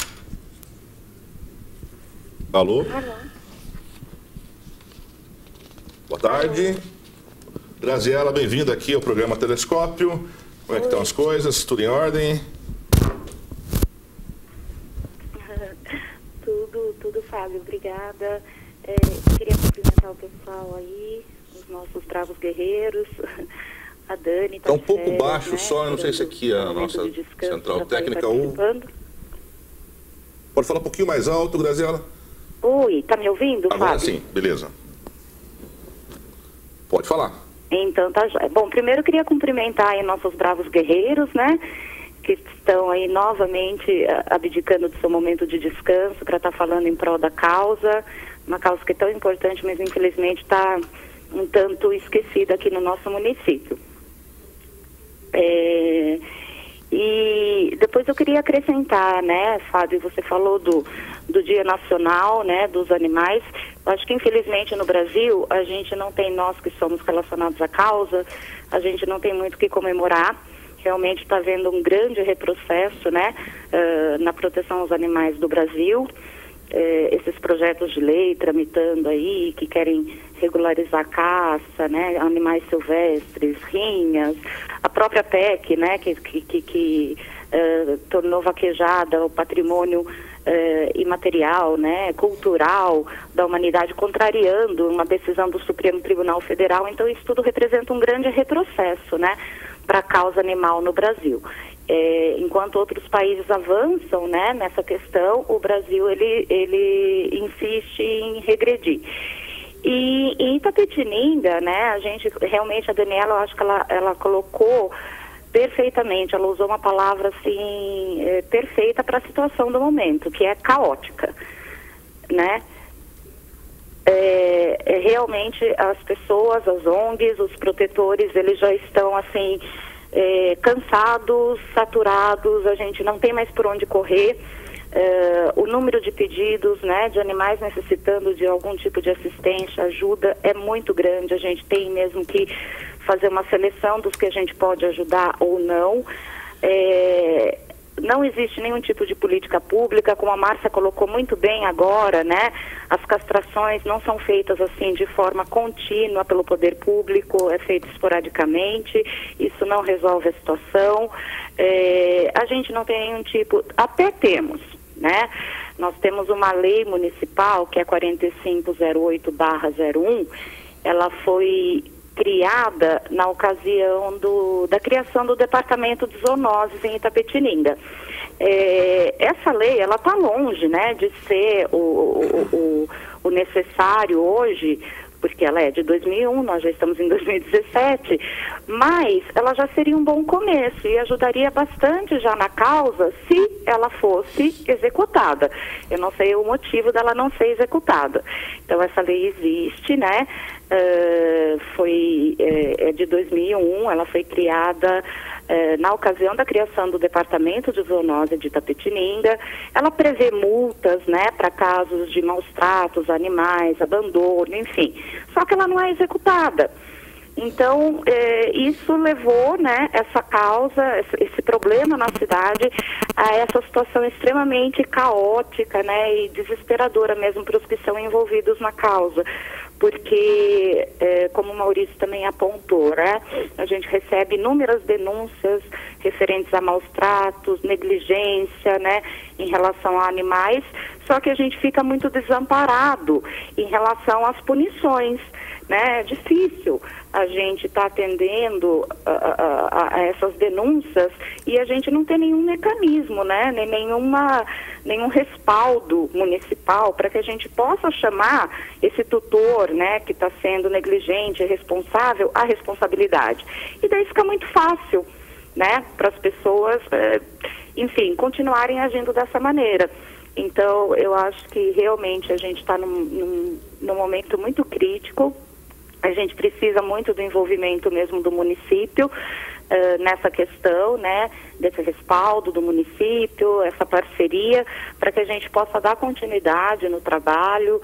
Alô? Alô? Boa tarde. Graziela, bem-vinda aqui ao programa Telescópio. Como é que estão as coisas? Tudo em ordem? Tudo, tudo, Fábio. Obrigada. É, queria cumprimentar o pessoal aí, os nossos bravos guerreiros. A Dani Está um pouco férias, baixo né? só, não sei se aqui é a nossa central técnica ou... Pode falar um pouquinho mais alto, Graziela? Oi, tá me ouvindo, Agora Fábio? sim, beleza. Pode falar. Então, tá jóia. Bom, primeiro eu queria cumprimentar aí nossos bravos guerreiros, né? Que estão aí novamente abdicando do seu momento de descanso para estar tá falando em prol da causa. Uma causa que é tão importante, mas infelizmente está um tanto esquecida aqui no nosso município. É... E depois eu queria acrescentar, né, Fábio, você falou do, do Dia Nacional, né, dos animais. Eu acho que infelizmente no Brasil a gente não tem, nós que somos relacionados à causa, a gente não tem muito o que comemorar. Realmente está havendo um grande retrocesso, né, uh, na proteção aos animais do Brasil. Uh, esses projetos de lei tramitando aí, que querem regularizar a caça, né, animais silvestres, rinhas, a própria P E C, né, que, que, que, que uh, tornou vaquejada o patrimônio uh, imaterial, né, cultural da humanidade, contrariando uma decisão do Supremo Tribunal Federal. Então isso tudo representa um grande retrocesso, né, para a causa animal no Brasil. É, enquanto outros países avançam, né, nessa questão, o Brasil ele, ele insiste em regredir. E em Itapetininga, né, a gente realmente, a Daniela, eu acho que ela, ela colocou perfeitamente, ela usou uma palavra assim, é, perfeita para a situação do momento, que é caótica, né? É, é, realmente as pessoas, as O N Gs, os protetores, eles já estão assim, é, cansados, saturados, a gente não tem mais por onde correr. Uh, o número de pedidos, né, de animais necessitando de algum tipo de assistência, ajuda, é muito grande. A gente tem mesmo que fazer uma seleção dos que a gente pode ajudar ou não. É, não existe nenhum tipo de política pública, como a Márcia colocou muito bem agora, né? As castrações não são feitas assim de forma contínua pelo poder público, é feito esporadicamente, isso não resolve a situação. É, a gente não tem nenhum tipo, até temos, né? Nós temos uma lei municipal, que é quarenta e cinco zero oito barra zero um, ela foi criada na ocasião do, da criação do Departamento de Zoonoses em Itapetininga. É, essa lei, ela está longe, né, de ser o, o, o, o necessário hoje, porque ela é de dois mil e um, nós já estamos em dois mil e dezessete, mas ela já seria um bom começo e ajudaria bastante já na causa se ela fosse executada. Eu não sei o motivo dela não ser executada. Então, essa lei existe, né? Uh, foi é, é de dois mil e um, ela foi criada uh, na ocasião da criação do Departamento de Zoonose de Itapetininga. Ela prevê multas, né, para casos de maus tratos, animais, abandono, enfim. Só que ela não é executada. Então, eh, isso levou, né, essa causa, esse, esse problema na cidade, a essa situação extremamente caótica, né, e desesperadora mesmo para os que são envolvidos na causa. Porque, eh, como o Maurício também apontou, né, a gente recebe inúmeras denúncias referentes a maus tratos, negligência, né, em relação a animais, só que a gente fica muito desamparado em relação às punições, né? É difícil a gente estar tá atendendo a, a, a essas denúncias e a gente não tem nenhum mecanismo, né? Nem nenhuma, nenhum respaldo municipal para que a gente possa chamar esse tutor, né, que está sendo negligente, responsável, à responsabilidade. E daí fica muito fácil, né, para as pessoas, é, enfim, continuarem agindo dessa maneira. Então, eu acho que realmente a gente está num, num, num momento muito crítico. A gente precisa muito do envolvimento mesmo do município uh, nessa questão, né, desse respaldo do município, essa parceria, para que a gente possa dar continuidade no trabalho.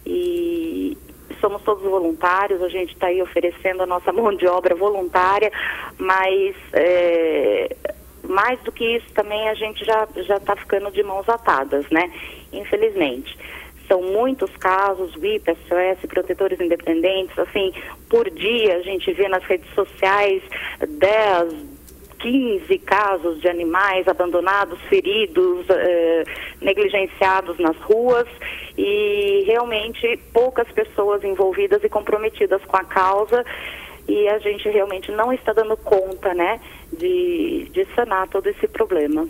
E somos todos voluntários, a gente está aí oferecendo a nossa mão de obra voluntária, mas é, mais do que isso também a gente já já está ficando de mãos atadas, né, infelizmente. São muitos casos, W I P, S O S, protetores independentes, assim, por dia a gente vê nas redes sociais dez, quinze casos de animais abandonados, feridos, eh, negligenciados nas ruas e realmente poucas pessoas envolvidas e comprometidas com a causa e a gente realmente não está dando conta, né, de, de sanar todo esse problema.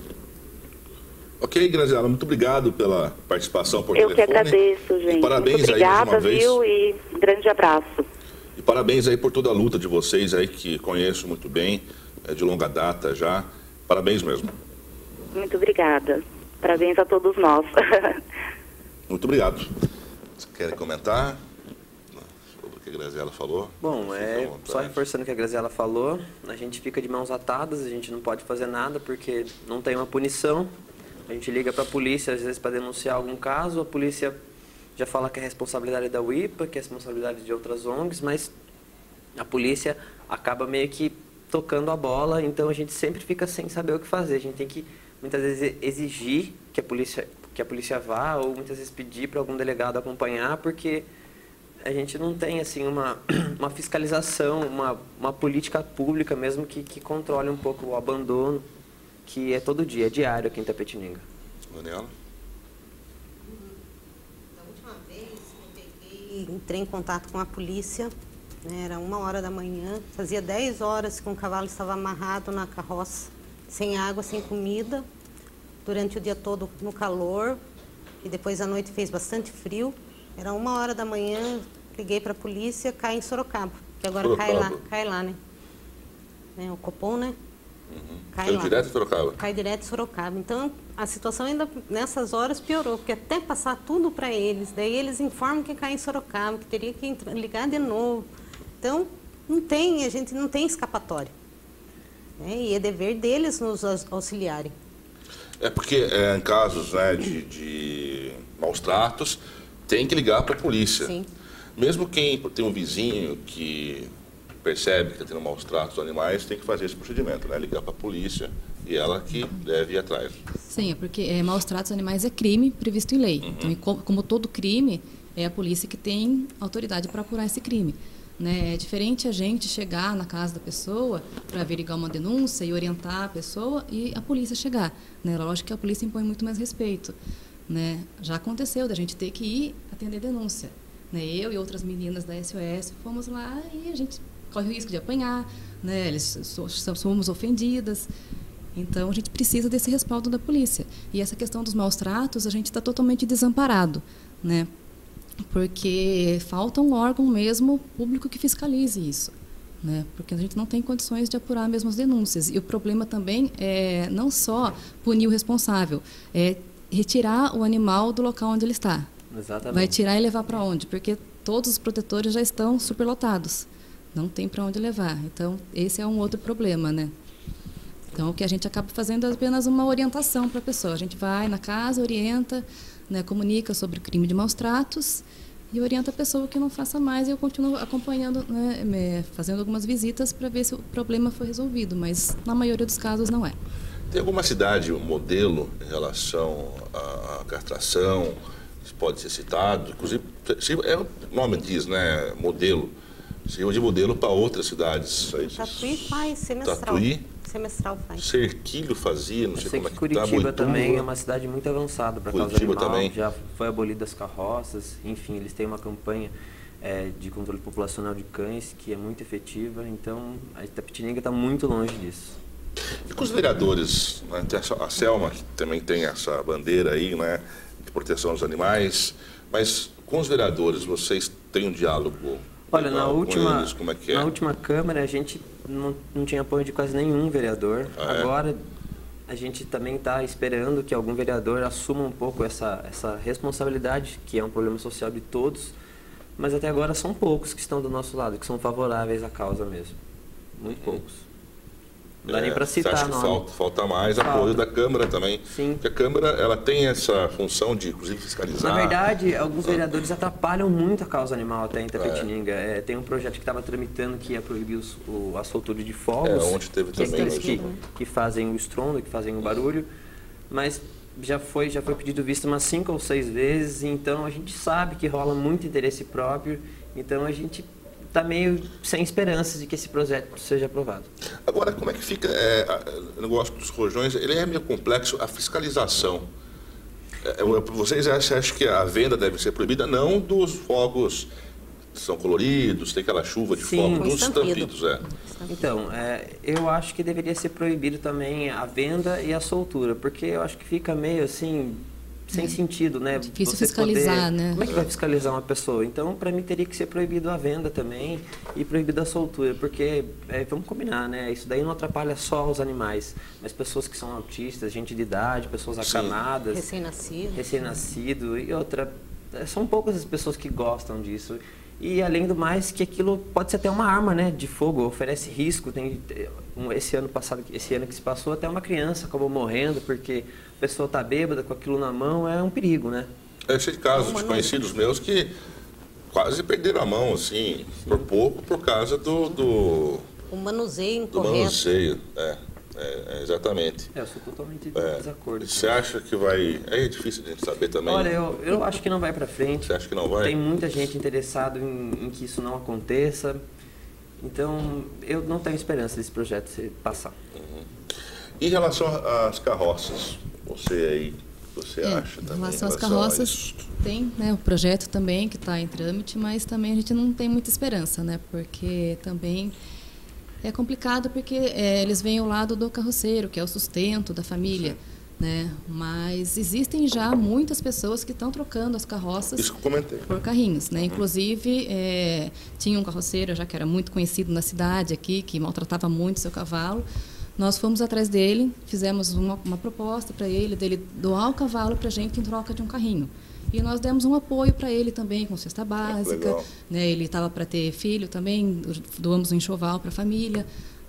Ok, Graziela, muito obrigado pela participação por Eu telefone. Eu que agradeço, gente. E parabéns muito obrigada, aí mais uma viu? vez. E grande abraço. E parabéns aí por toda a luta de vocês aí, que conheço muito bem, é de longa data já. Parabéns mesmo. Muito obrigada. Parabéns a todos nós. Muito obrigado. Você quer comentar sobre o que a Graziela falou? Bom, é, só reforçando o que a Graziela falou, a gente fica de mãos atadas, a gente não pode fazer nada porque não tem uma punição. A gente liga para a polícia, às vezes, para denunciar algum caso, a polícia já fala que é responsabilidade da U I P A, que é responsabilidade de outras O N Gs, mas a polícia acaba meio que tocando a bola, então a gente sempre fica sem saber o que fazer. A gente tem que, muitas vezes, exigir que a polícia, que a polícia vá, ou muitas vezes pedir para algum delegado acompanhar, porque a gente não tem assim, uma, uma fiscalização, uma, uma política pública mesmo que, que controle um pouco o abandono, que é todo dia, é diário aqui em Itapetininga. Daniela? Da última vez eu peguei, entrei em contato com a polícia, né, era uma hora da manhã, fazia dez horas que um cavalo estava amarrado na carroça, sem água, sem comida, durante o dia todo no calor, e depois à noite fez bastante frio. Era uma hora da manhã, liguei para a polícia, cai em Sorocaba, que agora Sorocaba. cai lá, cai lá, né? É, o Copom, né? Uhum. Cai lá. direto em Sorocaba. Cai direto em Sorocaba. Então, a situação ainda nessas horas piorou, porque até passar tudo para eles, daí eles informam que cai em Sorocaba, que teria que entrar, ligar de novo. Então, não tem, a gente não tem escapatória. Né? E é dever deles nos auxiliarem. É porque é, em casos, né, de, de maus tratos, tem que ligar para a polícia. Sim. Mesmo quem tem um vizinho que percebe que está tendo maus tratos dos animais, tem que fazer esse procedimento, né? Ligar para a polícia e ela que deve ir atrás. Sim, é porque é, maus tratos animais é crime previsto em lei. Uhum. Então, e como, como todo crime, é a polícia que tem autoridade para apurar esse crime. Né? É diferente a gente chegar na casa da pessoa para averiguar uma denúncia e orientar a pessoa e a polícia chegar. Né? Lógico que a polícia impõe muito mais respeito. Né? Já aconteceu da gente ter que ir atender denúncia. Né? Eu e outras meninas da S O S fomos lá e a gente corre o risco de apanhar, né? Eles so, somos ofendidas. Então, a gente precisa desse respaldo da polícia. E essa questão dos maus tratos, a gente está totalmente desamparado, né? Porque falta um órgão mesmo público que fiscalize isso, né? Porque a gente não tem condições de apurar mesmo as denúncias. E o problema também é não só punir o responsável, é retirar o animal do local onde ele está. Exatamente. Vai tirar e levar para onde? Porque todos os protetores já estão superlotados. Não tem para onde levar. Então, esse é um outro problema, né? Então, o que a gente acaba fazendo é apenas uma orientação para a pessoa. A gente vai na casa, orienta, né, comunica sobre o crime de maus tratos e orienta a pessoa que não faça mais. E eu continuo acompanhando, né, fazendo algumas visitas para ver se o problema foi resolvido, mas na maioria dos casos não é. Tem alguma cidade, um modelo em relação à castração, que pode ser citado? Inclusive, é, o nome diz, né, modelo. Sirva de modelo para outras cidades. Tatuí faz semestral. Tatuí? Semestral faz. Serquilho fazia, não sei, sei como é que Curitiba tá. Curitiba também é uma cidade muito avançada para causa animal. Também. Já foi abolida as carroças. Enfim, eles têm uma campanha é, de controle populacional de cães que é muito efetiva. Então, a Itapetininga está muito longe disso. E com os vereadores, né, tem a Selma, que também tem essa bandeira aí, né, de proteção aos animais. Mas com os vereadores, vocês têm um diálogo? Olha, na última, eles, como é que é? na última Câmara a gente não, não tinha apoio de quase nenhum vereador. Ah, Agora é? a gente também está esperando que algum vereador assuma um pouco essa, essa responsabilidade, que é um problema social de todos, mas até agora são poucos que estão do nosso lado, que são favoráveis à causa mesmo. Muito hum. poucos. Não dá é, nem para citar, acho que não. Falta, falta mais falta. apoio da Câmara também. Sim. Porque a Câmara ela tem essa função de, inclusive, fiscalizar. Na verdade, alguns vereadores atrapalham muito a causa animal até em Itapetininga. É. É, tem um projeto que estava tramitando que ia proibir os, o, a soltura de fogos. É, onde teve que também. Que, que, que fazem o estrondo, que fazem o barulho. Mas já foi, já foi pedido visto umas cinco ou seis vezes. Então, a gente sabe que rola muito interesse próprio. Então, a gente está meio sem esperanças de que esse projeto seja aprovado. Agora, como é que fica é, o negócio dos rojões? Ele é meio complexo, a fiscalização. É, vocês acham, acham que a venda deve ser proibida? Não dos fogos que são coloridos, tem aquela chuva de Sim, fogo, dos estampidos. É. Então, é, eu acho que deveria ser proibido também a venda e a soltura, porque eu acho que fica meio assim... sem é. sentido, né? Difícil Você fiscalizar, poder... né? Como é que vai fiscalizar uma pessoa? Então, para mim, teria que ser proibido a venda também e proibido a soltura, porque, é, vamos combinar, né? Isso daí não atrapalha só os animais, mas pessoas que são autistas, gente de idade, pessoas acamadas. Recém-nascido. Recém-nascido e outra... São poucas as pessoas que gostam disso. E, além do mais, que aquilo pode ser até uma arma, né? De fogo, oferece risco. Tem, esse ano passado, esse ano que se passou, até uma criança acabou morrendo porque a pessoa está bêbada com aquilo na mão, é um perigo, né? É cheio de casos de conhecidos meus que quase perderam a mão, assim, Sim. por pouco, por causa do... do o manuseio incorreto. Do manuseio, é, é, é exatamente. É, eu sou totalmente é. desacordo. Você acha que vai... É difícil a gente saber também. Olha, eu, eu acho que não vai para frente. Você acha que não vai? Tem muita gente interessada em, em que isso não aconteça. Então, eu não tenho esperança desse projeto se passar. Uhum. Em relação às carroças, você aí, você é, acha também? Em relação às carroças, tem, né, o projeto também que está em trâmite, mas também a gente não tem muita esperança, né? Porque também é complicado porque é, eles vêm ao lado do carroceiro, que é o sustento da família. Né? Mas existem já muitas pessoas que estão trocando as carroças Isso que eu comentei. por carrinhos. Né? Inclusive, é, tinha um carroceiro já que era muito conhecido na cidade aqui, que maltratava muito seu cavalo. Nós fomos atrás dele, fizemos uma, uma proposta para ele, dele doar o cavalo para a gente em troca de um carrinho. E nós demos um apoio para ele também, com cesta básica. Né? Ele estava para ter filho também, doamos um enxoval para a família.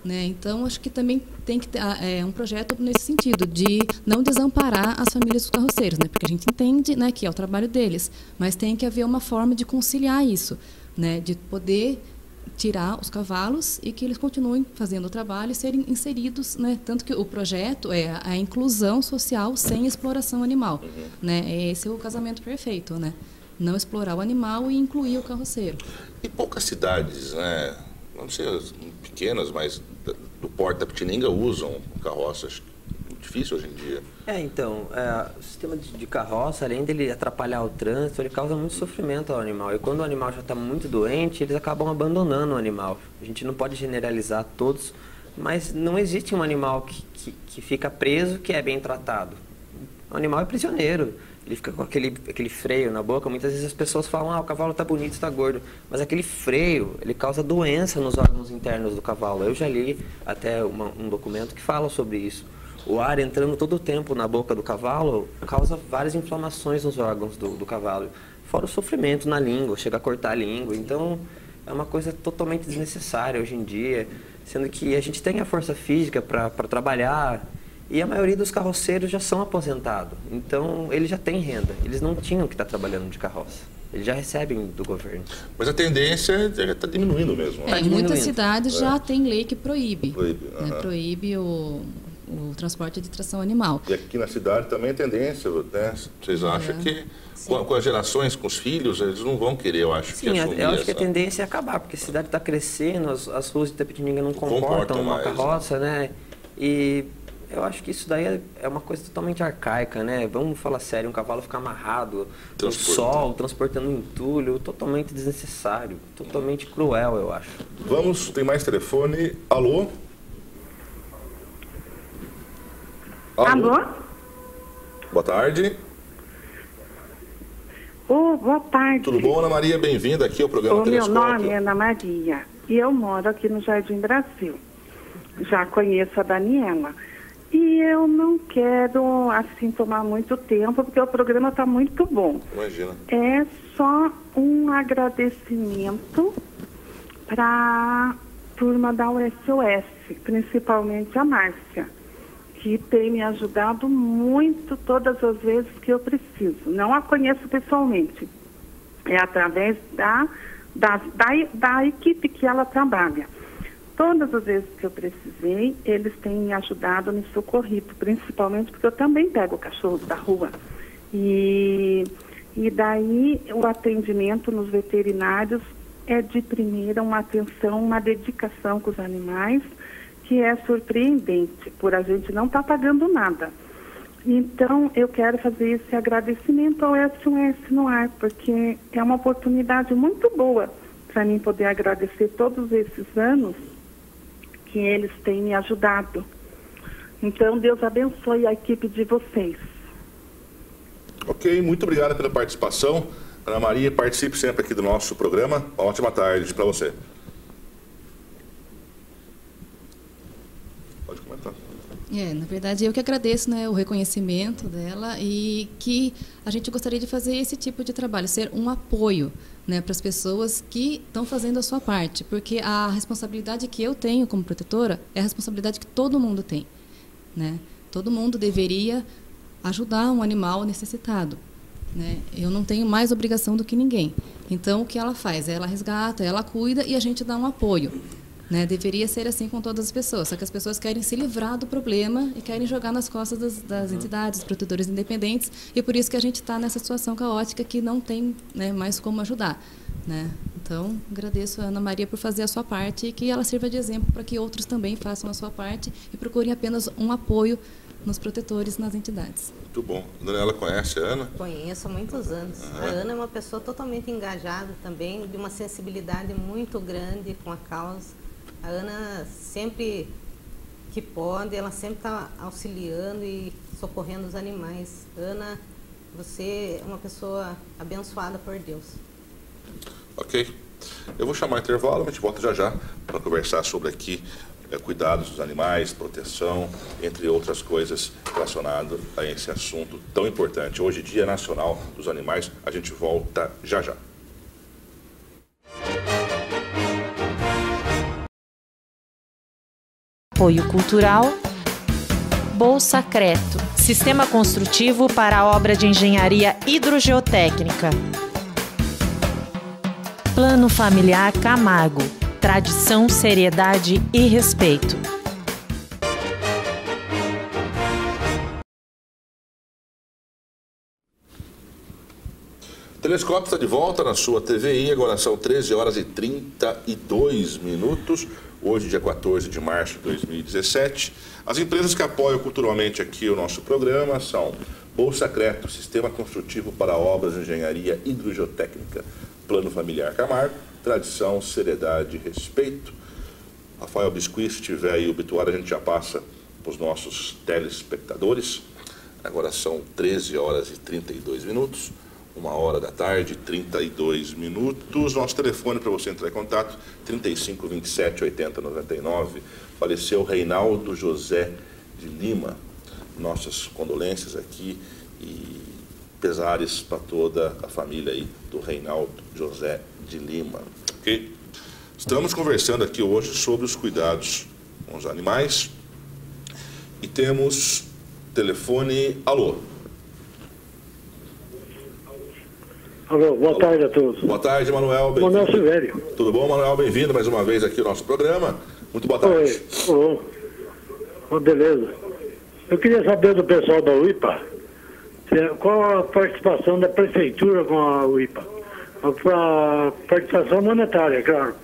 Né? Então, acho que também tem que ter é, um projeto nesse sentido, de não desamparar as famílias dos carroceiros, né? Porque a gente entende, né, que é o trabalho deles, mas tem que haver uma forma de conciliar isso, né? De poder tirar os cavalos e que eles continuem fazendo o trabalho e serem inseridos, né? Tanto que o projeto é a inclusão social sem exploração animal. Uhum. Né? Esse é o casamento perfeito, né? Não explorar o animal e incluir o carroceiro. E poucas cidades, né? Não sei, pequenas, mas do Porto da Pitininga usam carroças. Difícil hoje em dia. É, então, é, o sistema de, de carroça, além dele atrapalhar o trânsito, ele causa muito sofrimento ao animal. E quando o animal já está muito doente, eles acabam abandonando o animal. A gente não pode generalizar todos, mas não existe um animal que, que, que fica preso que é bem tratado. O animal é prisioneiro. Ele fica com aquele, aquele freio na boca. Muitas vezes as pessoas falam, ah, o cavalo está bonito, está gordo. Mas aquele freio, ele causa doença nos órgãos internos do cavalo. Eu já li até uma, um documento que fala sobre isso. O ar entrando todo o tempo na boca do cavalo causa várias inflamações nos órgãos do, do cavalo. Fora o sofrimento na língua, chega a cortar a língua. Então, é uma coisa totalmente desnecessária hoje em dia, sendo que a gente tem a força física para trabalhar e a maioria dos carroceiros já são aposentados. Então, eles já têm renda. Eles não tinham que estar trabalhando de carroça. Eles já recebem do governo. Mas a tendência está diminuindo mesmo. É, tá em diminuindo. muitas cidades é. já tem lei que proíbe. Proíbe, né, uh-huh. proíbe o... o transporte de tração animal. E aqui na cidade também é tendência, né? Vocês acham é. que com, com as gerações, com os filhos, eles não vão querer, eu acho, Sim, que assumir eu acho essa... que a tendência é acabar, porque a cidade está crescendo, as, as ruas de Itapetininga não comportam, comportam uma mais, carroça, né? né? E eu acho que isso daí é, é uma coisa totalmente arcaica, né? Vamos falar sério, um cavalo ficar amarrado no sol, transportando entulho, totalmente desnecessário, totalmente cruel, eu acho. Vamos, tem mais telefone. Alô? Alô? Alô? Boa tarde. Oh, boa tarde. Tudo bom, Ana Maria? Bem-vinda aqui ao programa O Telescópio. Meu nome é Ana Maria e eu moro aqui no Jardim Brasil. Já conheço a Daniela. E eu não quero, assim, tomar muito tempo, porque o programa está muito bom. Imagina. É só um agradecimento para a turma da U S O S, principalmente a Márcia, que tem me ajudado muito todas as vezes que eu preciso. Não a conheço pessoalmente. É através da, da, da, da equipe que ela trabalha. Todas as vezes que eu precisei, eles têm me ajudado, me socorrido, principalmente porque eu também pego cachorros da rua. E, e daí o atendimento nos veterinários é de primeira uma atenção, uma dedicação com os animais, que é surpreendente, por a gente não estar tá pagando nada. Então, eu quero fazer esse agradecimento ao S O S no ar, porque é uma oportunidade muito boa para mim poder agradecer todos esses anos que eles têm me ajudado. Então, Deus abençoe a equipe de vocês. Ok, muito obrigado pela participação. Ana Maria, participe sempre aqui do nosso programa. Uma ótima tarde para você. Pode comentar. É, na verdade, eu que agradeço, né, o reconhecimento dela e que a gente gostaria de fazer esse tipo de trabalho, ser um apoio, né, para as pessoas que estão fazendo a sua parte, porque a responsabilidade que eu tenho como protetora é a responsabilidade que todo mundo tem, né? Todo mundo deveria ajudar um animal necessitado, né? Eu não tenho mais obrigação do que ninguém. Então, o que ela faz? Ela resgata, ela cuida e a gente dá um apoio. Né, deveria ser assim com todas as pessoas, só que as pessoas querem se livrar do problema e querem jogar nas costas das, das entidades, dos protetores independentes, e é por isso que a gente está nessa situação caótica que não tem, né, mais como ajudar. Né? Então, agradeço a Ana Maria por fazer a sua parte e que ela sirva de exemplo para que outros também façam a sua parte e procurem apenas um apoio nos protetores, nas entidades. Muito bom. A Daniela conhece a Ana? Conheço há muitos anos. Uhum. A Ana é uma pessoa totalmente engajada também, de uma sensibilidade muito grande com a causa. A Ana, sempre que pode, ela sempre está auxiliando e socorrendo os animais. Ana, você é uma pessoa abençoada por Deus. Ok. Eu vou chamar o intervalo, a gente volta já já para conversar sobre aqui é, cuidados dos animais, proteção, entre outras coisas relacionadas a esse assunto tão importante. Hoje, Dia Nacional dos Animais, a gente volta já já. Apoio cultural. Bolsa Creto, sistema construtivo para a obra de engenharia hidrogeotécnica. Plano Familiar Camargo, tradição, seriedade e respeito. O Telescópio está de volta na sua T V I, agora são treze horas e trinta e dois minutos, hoje dia quatorze de março de dois mil e dezessete. As empresas que apoiam culturalmente aqui o nosso programa são Bolsa Creto, sistema construtivo para obras de engenharia hidrogeotécnica, Plano Familiar Camargo, tradição, seriedade e respeito. Rafael Biscuit, se tiver aí o obituário, a gente já passa para os nossos telespectadores. Agora são treze horas e trinta e dois minutos. Uma hora da tarde, trinta e dois minutos. Nosso telefone para você entrar em contato, trinta e cinco, vinte e sete, oitenta, noventa e nove. Faleceu Reinaldo José de Lima. Nossas condolências aqui e pesares para toda a família aí do Reinaldo José de Lima. Ok? Estamos conversando aqui hoje sobre os cuidados com os animais. E temos telefone... Alô? Alô, boa tarde a todos. Boa tarde, Manuel. Manuel Silvério. Tudo bom, Manuel? Bem-vindo mais uma vez aqui ao nosso programa. Muito boa tarde. Oi, oh, beleza. Eu queria saber do pessoal da U I P A, qual a participação da Prefeitura com a U I P A? A participação monetária, claro.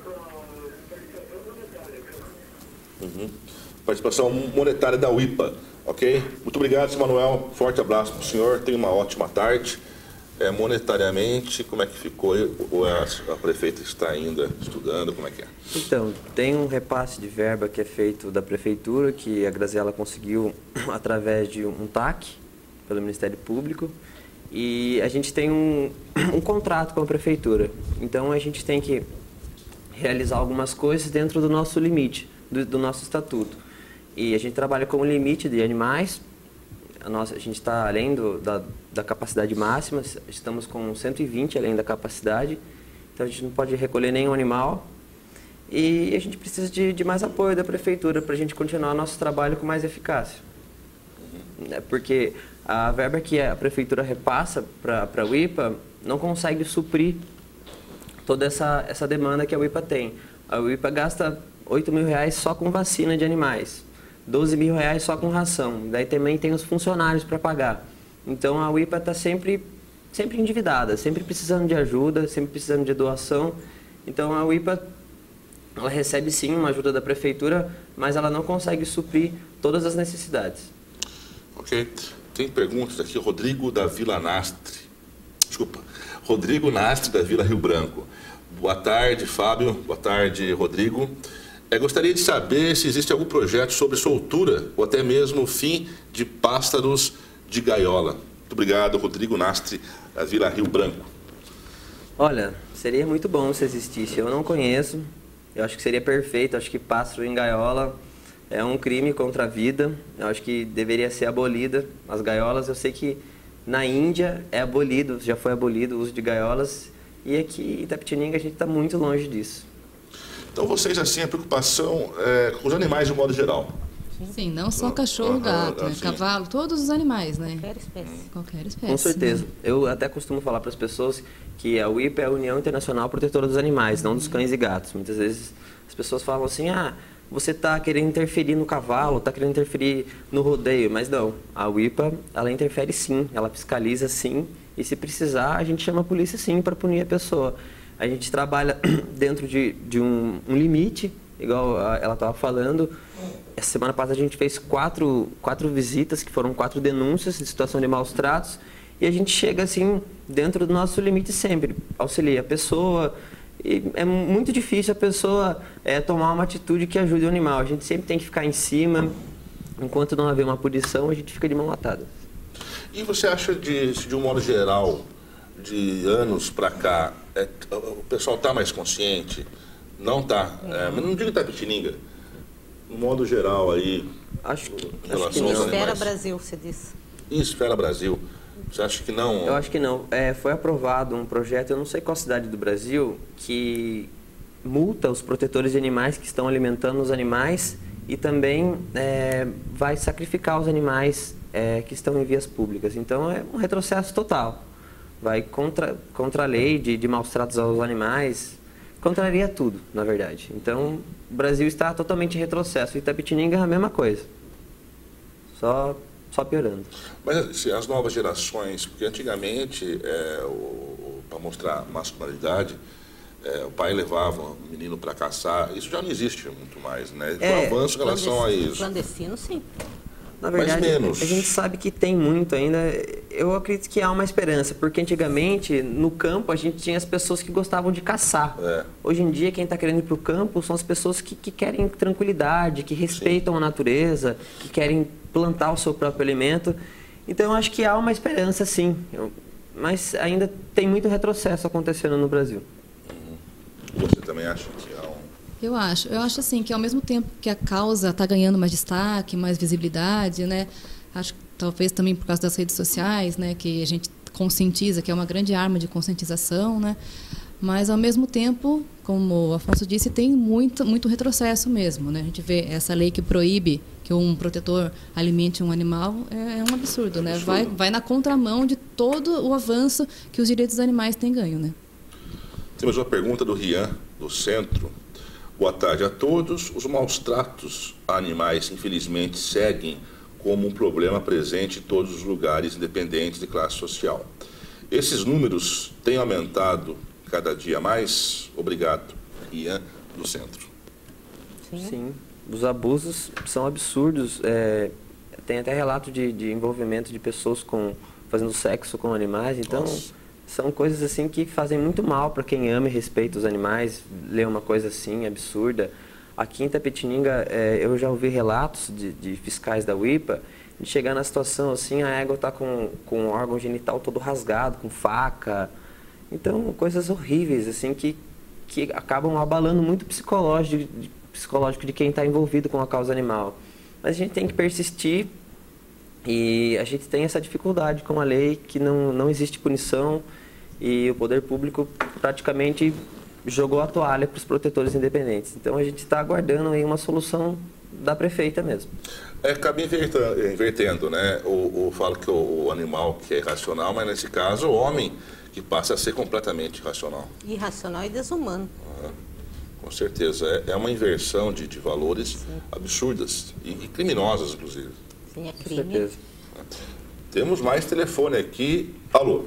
Uhum. Participação monetária da U I P A, ok? Muito obrigado, senhor Manuel. Forte abraço para o senhor. Tenha uma ótima tarde. É, monetariamente, como é que ficou? Ou a, a prefeita está ainda estudando? Como é que é? Então, tem um repasse de verba que é feito da prefeitura, que a Graziela conseguiu através de um T A C, pelo Ministério Público, e a gente tem um, um contrato com a prefeitura. Então, a gente tem que realizar algumas coisas dentro do nosso limite, do, do nosso estatuto. E a gente trabalha com o limite de animais. A, nossa, a gente está além do, da, da capacidade máxima, estamos com cento e vinte além da capacidade, então a gente não pode recolher nenhum animal e a gente precisa de, de mais apoio da prefeitura para a gente continuar nosso trabalho com mais eficácia. Porque a verba que a prefeitura repassa para a U I P A não consegue suprir toda essa, essa demanda que a U I P A tem. A U I P A gasta oito mil reais só com vacina de animais. doze mil reais só com ração, daí também tem os funcionários para pagar. Então a U I P A está sempre, sempre endividada, sempre precisando de ajuda, sempre precisando de doação. Então a U I P A ela recebe sim uma ajuda da prefeitura, mas ela não consegue suprir todas as necessidades. Ok. Tem perguntas aqui, Rodrigo da Vila Nastre. Desculpa, Rodrigo Nastre da Vila Rio Branco. Boa tarde, Fábio. Boa tarde, Rodrigo. É, gostaria de saber se existe algum projeto sobre soltura ou até mesmo o fim de pássaros de gaiola. Muito obrigado, Rodrigo Nastre, da Vila Rio Branco. Olha, seria muito bom se existisse. Eu não conheço, eu acho que seria perfeito. Acho que pássaro em gaiola é um crime contra a vida. Eu acho que deveria ser abolida. As gaiolas, eu sei que na Índia é abolido, já foi abolido o uso de gaiolas. E aqui em Itapetininga a gente está muito longe disso. Então, vocês, assim, a preocupação é, com os animais de um modo geral? Sim, não só cachorro, gato, né? Cavalo, todos os animais, né? Qualquer espécie. Qualquer espécie. Com certeza. Né? Eu até costumo falar para as pessoas que a U I P A é a União Internacional Protetora dos Animais, não dos cães e gatos. Muitas vezes as pessoas falam assim, ah, você está querendo interferir no cavalo, está querendo interferir no rodeio, mas não. A U I P A, ela interfere sim, ela fiscaliza sim, e se precisar, a gente chama a polícia sim para punir a pessoa. A gente trabalha dentro de, de um, um limite, igual ela estava falando. Essa semana passada a gente fez quatro, quatro visitas, que foram quatro denúncias de situação de maus tratos, e a gente chega assim dentro do nosso limite sempre, auxilia a pessoa. E é muito difícil a pessoa é, tomar uma atitude que ajude o animal. A gente sempre tem que ficar em cima, enquanto não haver uma punição, a gente fica de mão atada. E você acha, de, de um modo geral, de anos para cá, é, o pessoal está mais consciente? Não está? É, não digo Itapetininga, no modo geral aí, acho que, em relação acho que aos Esfera animais. Brasil, você disse. Isso, Esfera Brasil. Você acha que não? Eu acho que não. É, foi aprovado um projeto, eu não sei qual cidade do Brasil, que multa os protetores de animais que estão alimentando os animais e também é, vai sacrificar os animais é, que estão em vias públicas. Então é um retrocesso total. Vai contra, contra a lei de, de maus tratos aos animais, contraria tudo, na verdade. Então o Brasil está totalmente em retrocesso. Itapetininga é a mesma coisa, só, só piorando. Mas assim, as novas gerações, porque antigamente, é, para mostrar masculinidade, É, o pai levava o menino para caçar, isso já não existe muito mais, né? Foi um avanço em relação a isso. Clandestino, sim. Na verdade, Mas menos. A gente sabe que tem muito ainda. Eu acredito que há uma esperança, porque antigamente, no campo, a gente tinha as pessoas que gostavam de caçar. É. Hoje em dia, quem está querendo ir para o campo são as pessoas que, que querem tranquilidade, que respeitam sim. a natureza, que querem plantar o seu próprio alimento. Então, eu acho que há uma esperança, sim. Eu, mas ainda tem muito retrocesso acontecendo no Brasil. Você também acha que há um... Eu acho. Eu acho assim que ao mesmo tempo que a causa está ganhando mais destaque, mais visibilidade, né? Acho que talvez também por causa das redes sociais, né? Que a gente conscientiza, que é uma grande arma de conscientização, né? Mas ao mesmo tempo, como o Afonso disse, tem muito, muito retrocesso mesmo, né? A gente vê essa lei que proíbe que um protetor alimente um animal, é, é um absurdo, né? Vai, vai na contramão de todo o avanço que os direitos dos animais têm ganho, né? Temos uma pergunta do Rian, do Centro. Boa tarde a todos. Os maus tratos a animais, infelizmente, seguem como um problema presente em todos os lugares, independentes de classe social. Esses números têm aumentado cada dia mais? Obrigado. Rian, do Centro. Sim. Sim. Os abusos são absurdos. É, tem até relato de, de envolvimento de pessoas com, fazendo sexo com animais. Então... Nossa. São coisas assim que fazem muito mal para quem ama e respeita os animais, lê uma coisa assim absurda. Aqui em Itapetininga, é, eu já ouvi relatos de, de fiscais da U I P A de chegar na situação assim, a égua está com, com o órgão genital todo rasgado, com faca. Então, coisas horríveis assim que, que acabam abalando muito o psicológico, psicológico de quem está envolvido com a causa animal. Mas a gente tem que persistir. E a gente tem essa dificuldade com a lei, que não, não existe punição, e o poder público praticamente jogou a toalha para os protetores independentes. Então a gente está aguardando aí uma solução da prefeita mesmo. É, acaba invertendo, invertendo, né? O, o falo que o, o animal que é irracional, mas nesse caso o homem que passa a ser completamente irracional. Irracional e desumano. Ah, com certeza. É, é uma inversão de, de valores Sim. absurdas e, e criminosas, inclusive. Sim, é crime. Com certeza. Temos mais telefone aqui. Alô?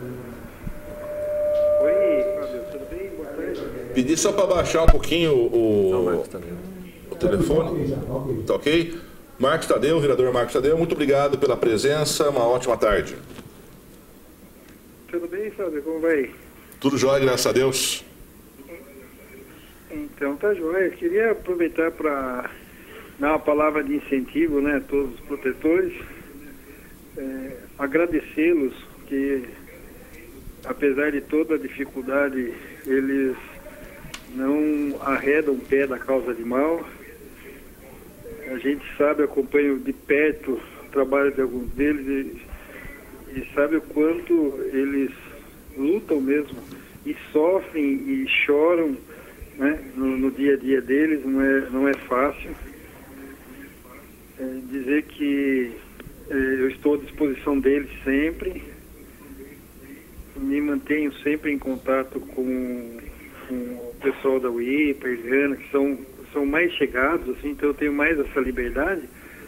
Oi, Fábio, tudo bem? Boa tarde. Pedi só para baixar um pouquinho o, o telefone. Tá ok? Marcos Tadeu, vereador Marcos Tadeu, muito obrigado pela presença. Uma ótima tarde. Tudo bem, Fábio? Como vai? Tudo jóia, graças a Deus. Então tá jóia. Queria aproveitar para dar uma palavra de incentivo, né, a todos os protetores, é, agradecê-los que, apesar de toda a dificuldade, eles não arredam o pé da causa animal. A gente sabe, acompanha de perto o trabalho de alguns deles e, e sabe o quanto eles lutam mesmo e sofrem e choram, né, no, no dia a dia deles. Não é, não é fácil. É, dizer que é, eu estou à disposição deles sempre, me mantenho sempre em contato com, com o pessoal da U I P A, a Eliana, que são, são mais chegados, assim, então eu tenho mais essa liberdade,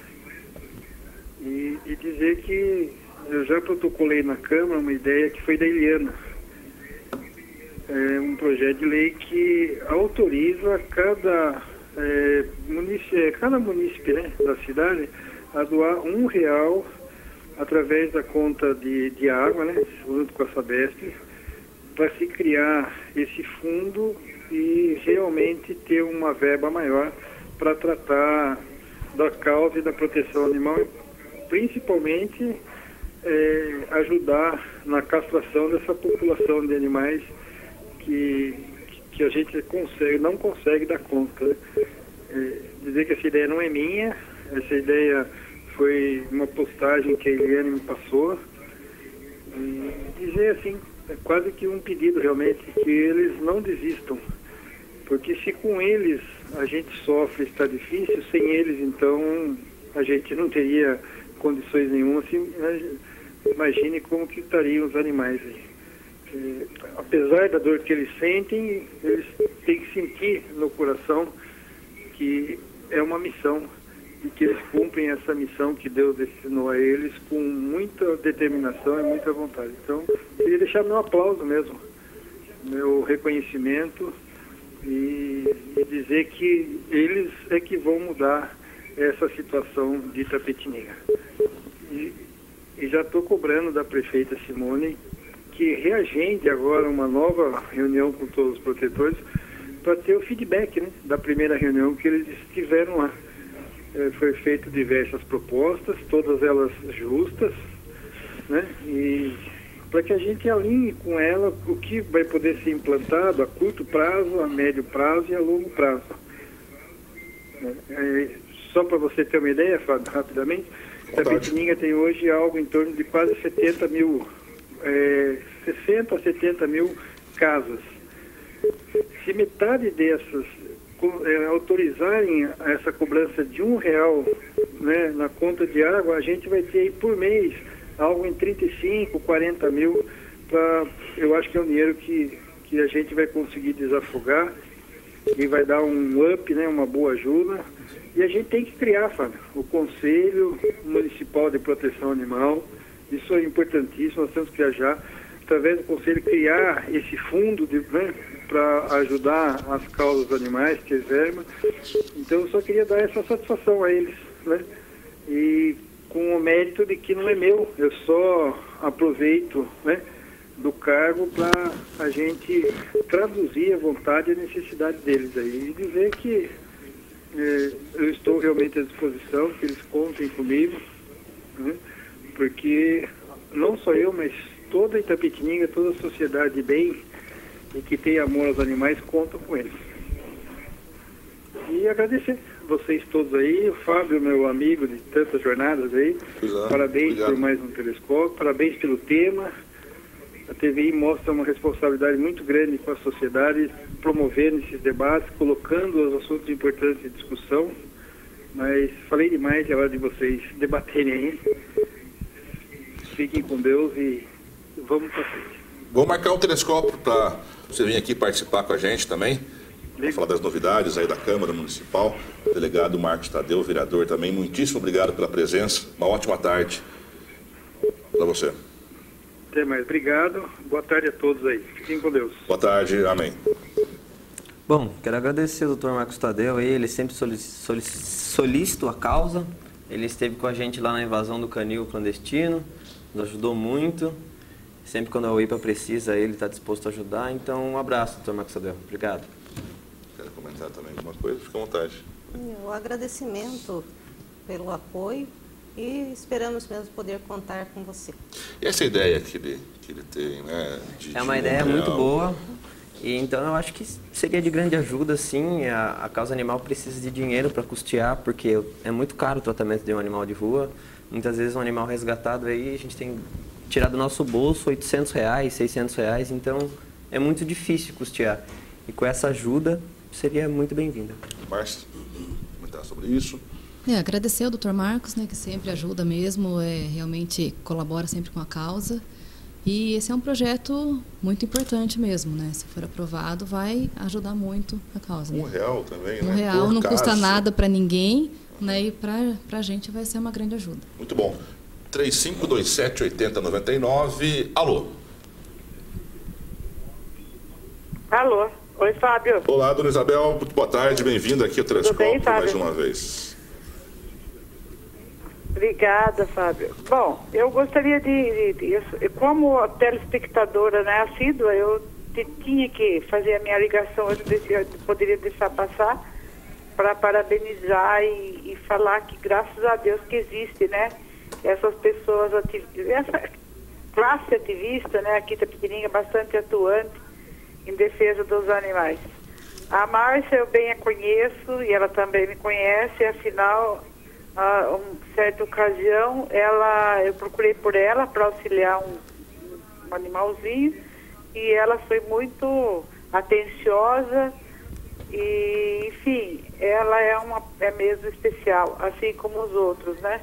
e, e dizer que eu já protocolei na Câmara uma ideia que foi da Eliana, é um projeto de lei que autoriza cada É, munícipe, cada munícipe, né, da cidade a doar um real através da conta de, de água, né, junto com a Sabesp, para se criar esse fundo e realmente ter uma verba maior para tratar da causa e da proteção animal, principalmente é, ajudar na castração dessa população de animais que que a gente consegue, não consegue dar conta. É, dizer que essa ideia não é minha, essa ideia foi uma postagem que a Eliane me passou, e dizer assim, é quase que um pedido realmente, que eles não desistam, Porque se com eles a gente sofre, está difícil, sem eles, então, a gente não teria condições nenhuma. Assim, imagine como que estariam os animais aí. É, apesar da dor que eles sentem, eles têm que sentir no coração que é uma missão e que eles cumprem essa missão que Deus destinou a eles com muita determinação e muita vontade. Então, queria deixar meu aplauso mesmo, meu reconhecimento e, e dizer que eles é que vão mudar essa situação de Itapetininga. E, e já estou cobrando da prefeita Simone que reagende agora uma nova reunião com todos os protetores para ter o feedback, né, da primeira reunião que eles estiveram lá. É, foi feito diversas propostas, todas elas justas, né, e para que a gente alinhe com ela o que vai poder ser implantado a curto prazo, a médio prazo e a longo prazo. É, é, só para você ter uma ideia, Fábio, rapidamente, Itapetininga tem hoje algo em torno de quase setenta mil, é, sessenta a setenta mil casas. Se metade dessas é, autorizarem essa cobrança de um real, né, na conta de água, a gente vai ter aí por mês algo em trinta e cinco, quarenta mil. Pra, eu acho que é um dinheiro que, que a gente vai conseguir desafogar e vai dar um up, né, uma boa ajuda. E a gente tem que criar, Fábio, o Conselho Municipal de Proteção Animal. Isso é importantíssimo, nós temos que criar já, através do Conselho, criar esse fundo de, né, para ajudar as causas animais, que é verma. Então eu só queria dar essa satisfação a eles, né? E com o mérito de que não é meu, eu só aproveito, né, do cargo para a gente traduzir a vontade e a necessidade deles aí e dizer que é, eu estou realmente à disposição, que eles contem comigo, né? Porque não só eu, mas toda a Itapetininga, toda a sociedade de bem e que tem amor aos animais contam com eles. E agradecer vocês todos aí, o Fábio, meu amigo de tantas jornadas aí, é, parabéns obrigado. Por mais um telescópio, parabéns pelo tema. A T V I mostra uma responsabilidade muito grande com a sociedade, promovendo esses debates, colocando os assuntos importantes em discussão, mas falei demais, é hora de vocês debaterem aí. Fiquem com Deus e vamos para frente. Vou marcar um telescópio para você vir aqui participar com a gente também, para falar das novidades aí da Câmara Municipal. O delegado Marcos Tadeu, vereador também, muitíssimo obrigado pela presença. Uma ótima tarde para você. Até mais. Obrigado. Boa tarde a todos aí. Fiquem com Deus. Boa tarde. Amém. Bom, quero agradecer ao doutor Marcos Tadeu. Ele sempre solicita a causa. Ele esteve com a gente lá na invasão do canil clandestino. Nos ajudou muito. Sempre quando a U I P A precisa, ele está disposto a ajudar. Então, um abraço, doutor Marcos Tadeu. Obrigado. Quer comentar também alguma coisa? Fica à vontade. O agradecimento pelo apoio e esperamos mesmo poder contar com você. E essa ideia que ele, que ele tem, né? De, é uma de ideia um muito real. boa. E então eu acho que seria de grande ajuda, sim. A, a causa animal precisa de dinheiro para custear, porque é muito caro o tratamento de um animal de rua. Muitas vezes um animal resgatado aí, a gente tem que tirar do nosso bolso oitocentos reais, seiscentos reais. Então é muito difícil custear. E com essa ajuda seria muito bem-vinda. Márcia, comentar sobre isso. É, agradecer ao doutor Marcos, né, que sempre ajuda mesmo, é, realmente colabora sempre com a causa. E esse é um projeto muito importante mesmo, né? Se for aprovado, vai ajudar muito a causa. Um né? real também, um né? Um real Por não caso. custa nada para ninguém, né? E para a gente vai ser uma grande ajuda. Muito bom. três cinco dois sete, oito zero nove nove. Alô? Alô? Oi, Fábio. Olá, dona Isabel. Muito boa tarde. Bem-vinda aqui ao Telescópio bem, mais uma vez. Obrigada, Fábio. Bom, eu gostaria de, de, de como telespectadora, né, assídua, eu te, tinha que fazer a minha ligação hoje, eu poderia deixar passar para parabenizar e, e falar que graças a Deus que existe, né, essas pessoas, essa classe ativista, né, aqui da Itapetininga, bastante atuante em defesa dos animais. A Márcia eu bem a conheço e ela também me conhece, afinal, a uma certa ocasião, ela, eu procurei por ela para auxiliar um, um animalzinho e ela foi muito atenciosa E, enfim, ela é, uma, é mesmo especial, assim como os outros, né?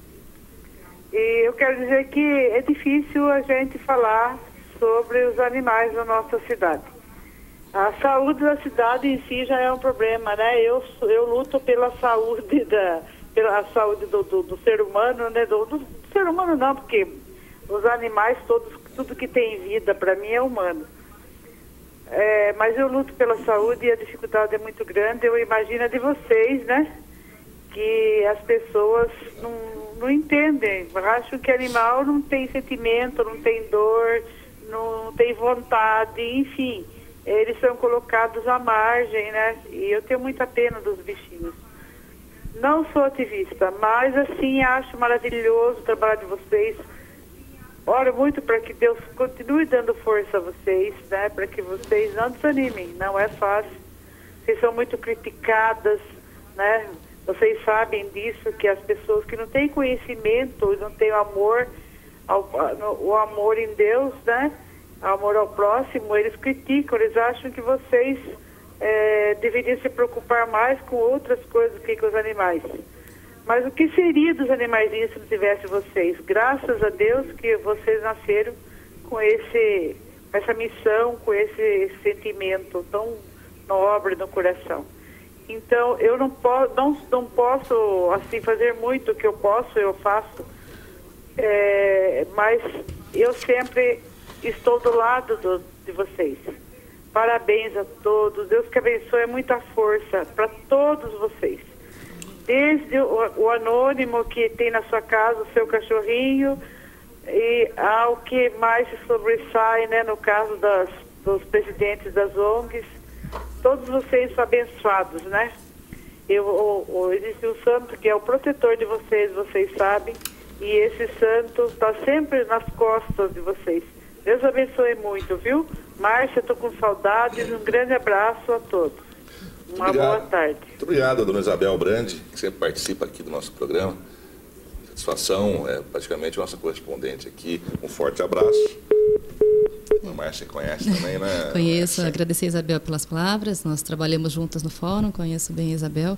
E eu quero dizer que é difícil a gente falar sobre os animais da nossa cidade. A saúde da cidade em si já é um problema, né? Eu, eu luto pela saúde da, pela saúde do, do, do ser humano, né? Do, do ser humano não, porque os animais todos, tudo que tem vida para mim é humano. É, mas eu luto pela saúde e a dificuldade é muito grande. Eu imagino a de vocês, né? Que as pessoas não, não entendem. Acham que animal não tem sentimento, não tem dor, não tem vontade, enfim. Eles são colocados à margem, né? E eu tenho muita pena dos bichinhos. Não sou ativista, mas assim acho maravilhoso o trabalho de vocês. Oro muito para que Deus continue dando força a vocês, né? Para que vocês não desanimem, não é fácil. Vocês são muito criticadas, né? Vocês sabem disso, que as pessoas que não têm conhecimento, não têm o amor, ao, o amor em Deus, né? Amor ao próximo, eles criticam, eles acham que vocês é, deveriam se preocupar mais com outras coisas do que com os animais. Mas o que seria dos animaizinhos se não tivesse vocês? Graças a Deus que vocês nasceram com esse, essa missão, com esse sentimento tão nobre no coração. Então, eu não, po não, não posso assim fazer muito, o que eu posso, eu faço, é, mas eu sempre estou do lado do, de vocês. Parabéns a todos. Deus que abençoe, muita força para todos vocês. Desde o, o anônimo que tem na sua casa o seu cachorrinho e ao que mais se sobressai, né, no caso das, dos presidentes das O N Gs. Todos vocês são abençoados, né? Eu, o, o, existe um santo que é o protetor de vocês, vocês sabem. E esse santo está sempre nas costas de vocês. Deus abençoe muito, viu? Márcia, estou com saudades. Um grande abraço a todos. Uma obrigado. Boa tarde. Muito obrigado, dona Isabel Brandi, que sempre participa aqui do nosso programa. Satisfação, é praticamente nossa correspondente aqui. Um forte abraço. A Márcia conhece também, né? Conheço, agradecer a Isabel pelas palavras. Nós trabalhamos juntas no fórum, conheço bem a Isabel.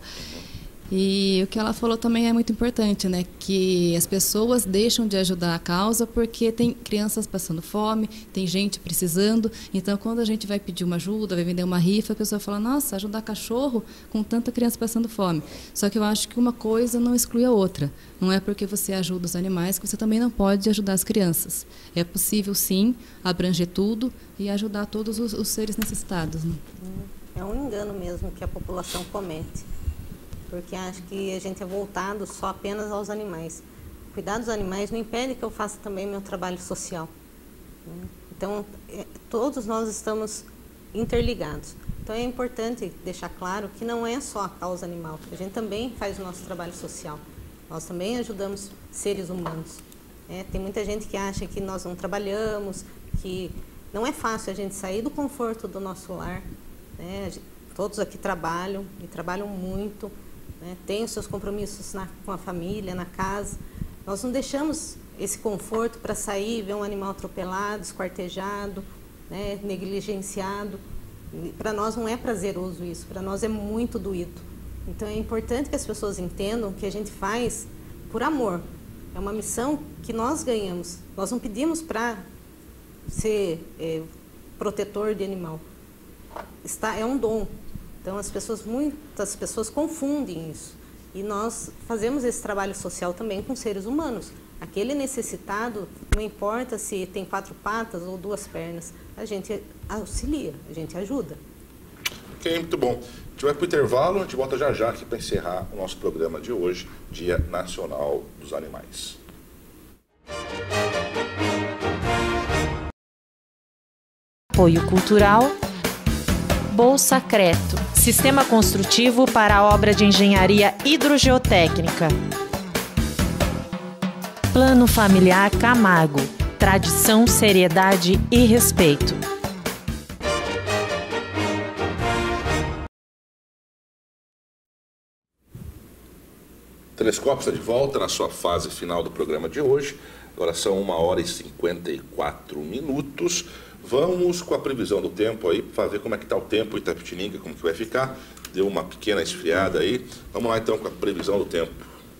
E o que ela falou também é muito importante, né? Que as pessoas deixam de ajudar a causa porque tem crianças passando fome, tem gente precisando. Então, quando a gente vai pedir uma ajuda, vai vender uma rifa, a pessoa fala, nossa, ajudar cachorro com tanta criança passando fome. Só que eu acho que uma coisa não exclui a outra. Não é porque você ajuda os animais que você também não pode ajudar as crianças. É possível, sim, abranger tudo e ajudar todos os, os seres necessitados, né? É um engano mesmo que a população comete. Porque acho que a gente é voltado só apenas aos animais. Cuidar dos animais não impede que eu faça também meu trabalho social. Então, é, todos nós estamos interligados. Então, é importante deixar claro que não é só a causa animal. A gente também faz o nosso trabalho social. Nós também ajudamos seres humanos. É, tem muita gente que acha que nós não trabalhamos, que não é fácil a gente sair do conforto do nosso lar. Né? Todos aqui trabalham e trabalham muito. Né, tem os seus compromissos na, com a família, na casa. Nós não deixamos esse conforto para sair e ver um animal atropelado, esquartejado, né, negligenciado. Para nós não é prazeroso isso, para nós é muito doído. Então é importante que as pessoas entendam que a gente faz por amor. É uma missão que nós ganhamos. Nós não pedimos para ser é, protetor de animal. Está, é um dom. Então, as pessoas, muitas pessoas confundem isso. E nós fazemos esse trabalho social também com seres humanos. Aquele necessitado, não importa se tem quatro patas ou duas pernas, a gente auxilia, a gente ajuda. Ok, muito bom. A gente vai para o intervalo, a gente volta já já aqui para encerrar o nosso programa de hoje, Dia Nacional dos Animais. Apoio Cultural Bolsa Creto, Sistema Construtivo para a Obra de Engenharia Hidrogeotécnica. Plano Familiar Camargo, tradição, seriedade e respeito. O Telescópio está de volta na sua fase final do programa de hoje. Agora são uma hora e cinquenta e quatro minutos. Vamos com a previsão do tempo aí, para ver como é que está o tempo em Itapetininga, como que vai ficar. Deu uma pequena esfriada aí. Vamos lá então com a previsão do tempo.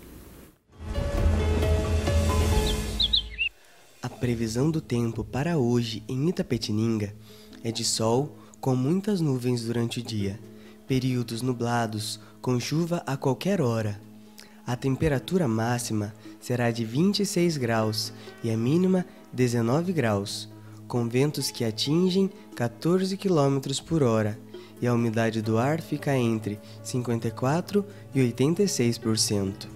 A previsão do tempo para hoje em Itapetininga é de sol com muitas nuvens durante o dia, períodos nublados com chuva a qualquer hora. A temperatura máxima será de vinte e seis graus e a mínima dezenove graus, com ventos que atingem quatorze quilômetros por hora, e a umidade do ar fica entre cinquenta e quatro por cento e oitenta e seis por cento.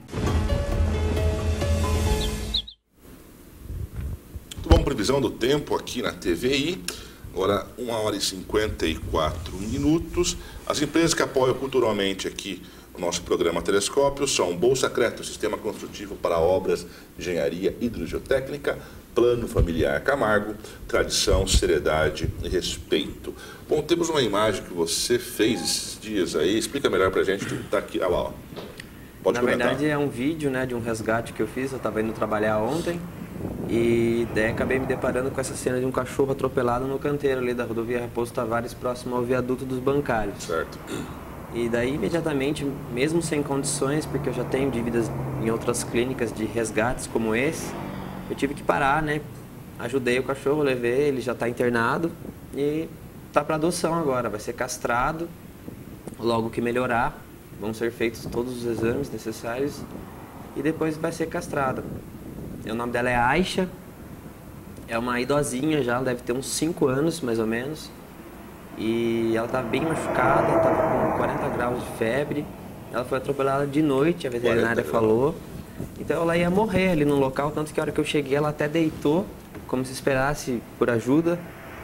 Muito bom, previsão do tempo aqui na T V I. Agora, uma hora e cinquenta e quatro minutos. As empresas que apoiam culturalmente aqui o nosso programa Telescópio são Bolsacreto, Sistema Construtivo para Obras de Engenharia Hidrogeotécnica, Plano Familiar Camargo, Tradição, Seriedade e Respeito. Bom, temos uma imagem que você fez esses dias aí. Explica melhor pra gente. Tá aqui, ah lá, ó. Pode Na comentar. verdade é um vídeo, né, de um resgate que eu fiz. Eu estava indo trabalhar ontem e daí acabei me deparando com essa cena de um cachorro atropelado no canteiro ali da rodovia Raposo Tavares, próximo ao viaduto dos bancários. Certo. E daí imediatamente, mesmo sem condições, porque eu já tenho dívidas em outras clínicas de resgates como esse, eu tive que parar, né? Ajudei o cachorro, levei, ele já está internado e está para adoção agora, vai ser castrado, logo que melhorar, vão ser feitos todos os exames necessários e depois vai ser castrado. O nome dela é Aisha, é uma idosinha já, ela deve ter uns cinco anos mais ou menos, e ela está bem machucada, estava com quarenta graus de febre, ela foi atropelada de noite, a veterinária falou, então ela ia morrer ali no local, tanto que a hora que eu cheguei ela até deitou, como se esperasse por ajuda,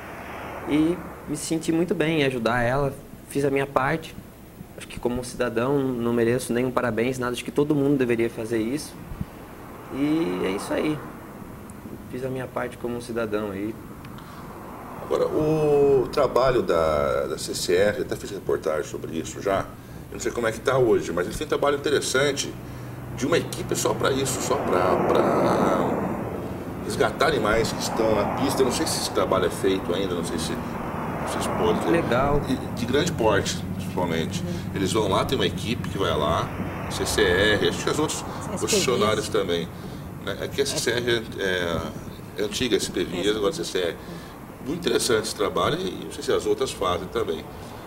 e me senti muito bem em ajudar ela, fiz a minha parte. Acho que como cidadão não mereço nenhum parabéns, nada, acho que todo mundo deveria fazer isso. E é isso aí. Fiz a minha parte como cidadão aí. Agora, o trabalho da, da C C R, até fiz reportagem sobre isso já, eu não sei como é que está hoje, mas eles têm um trabalho interessante de uma equipe só para isso, só para resgatar animais que estão na pista. Eu não sei se esse trabalho é feito ainda, não sei se vocês podem dizer. Legal. De grande porte, principalmente. Eles vão lá, tem uma equipe que vai lá, C C R, acho que os outros funcionários também. Aqui a C C R é, é antiga, S P V, agora a C C R. Muito interessante esse trabalho e não sei se as outras fazem também.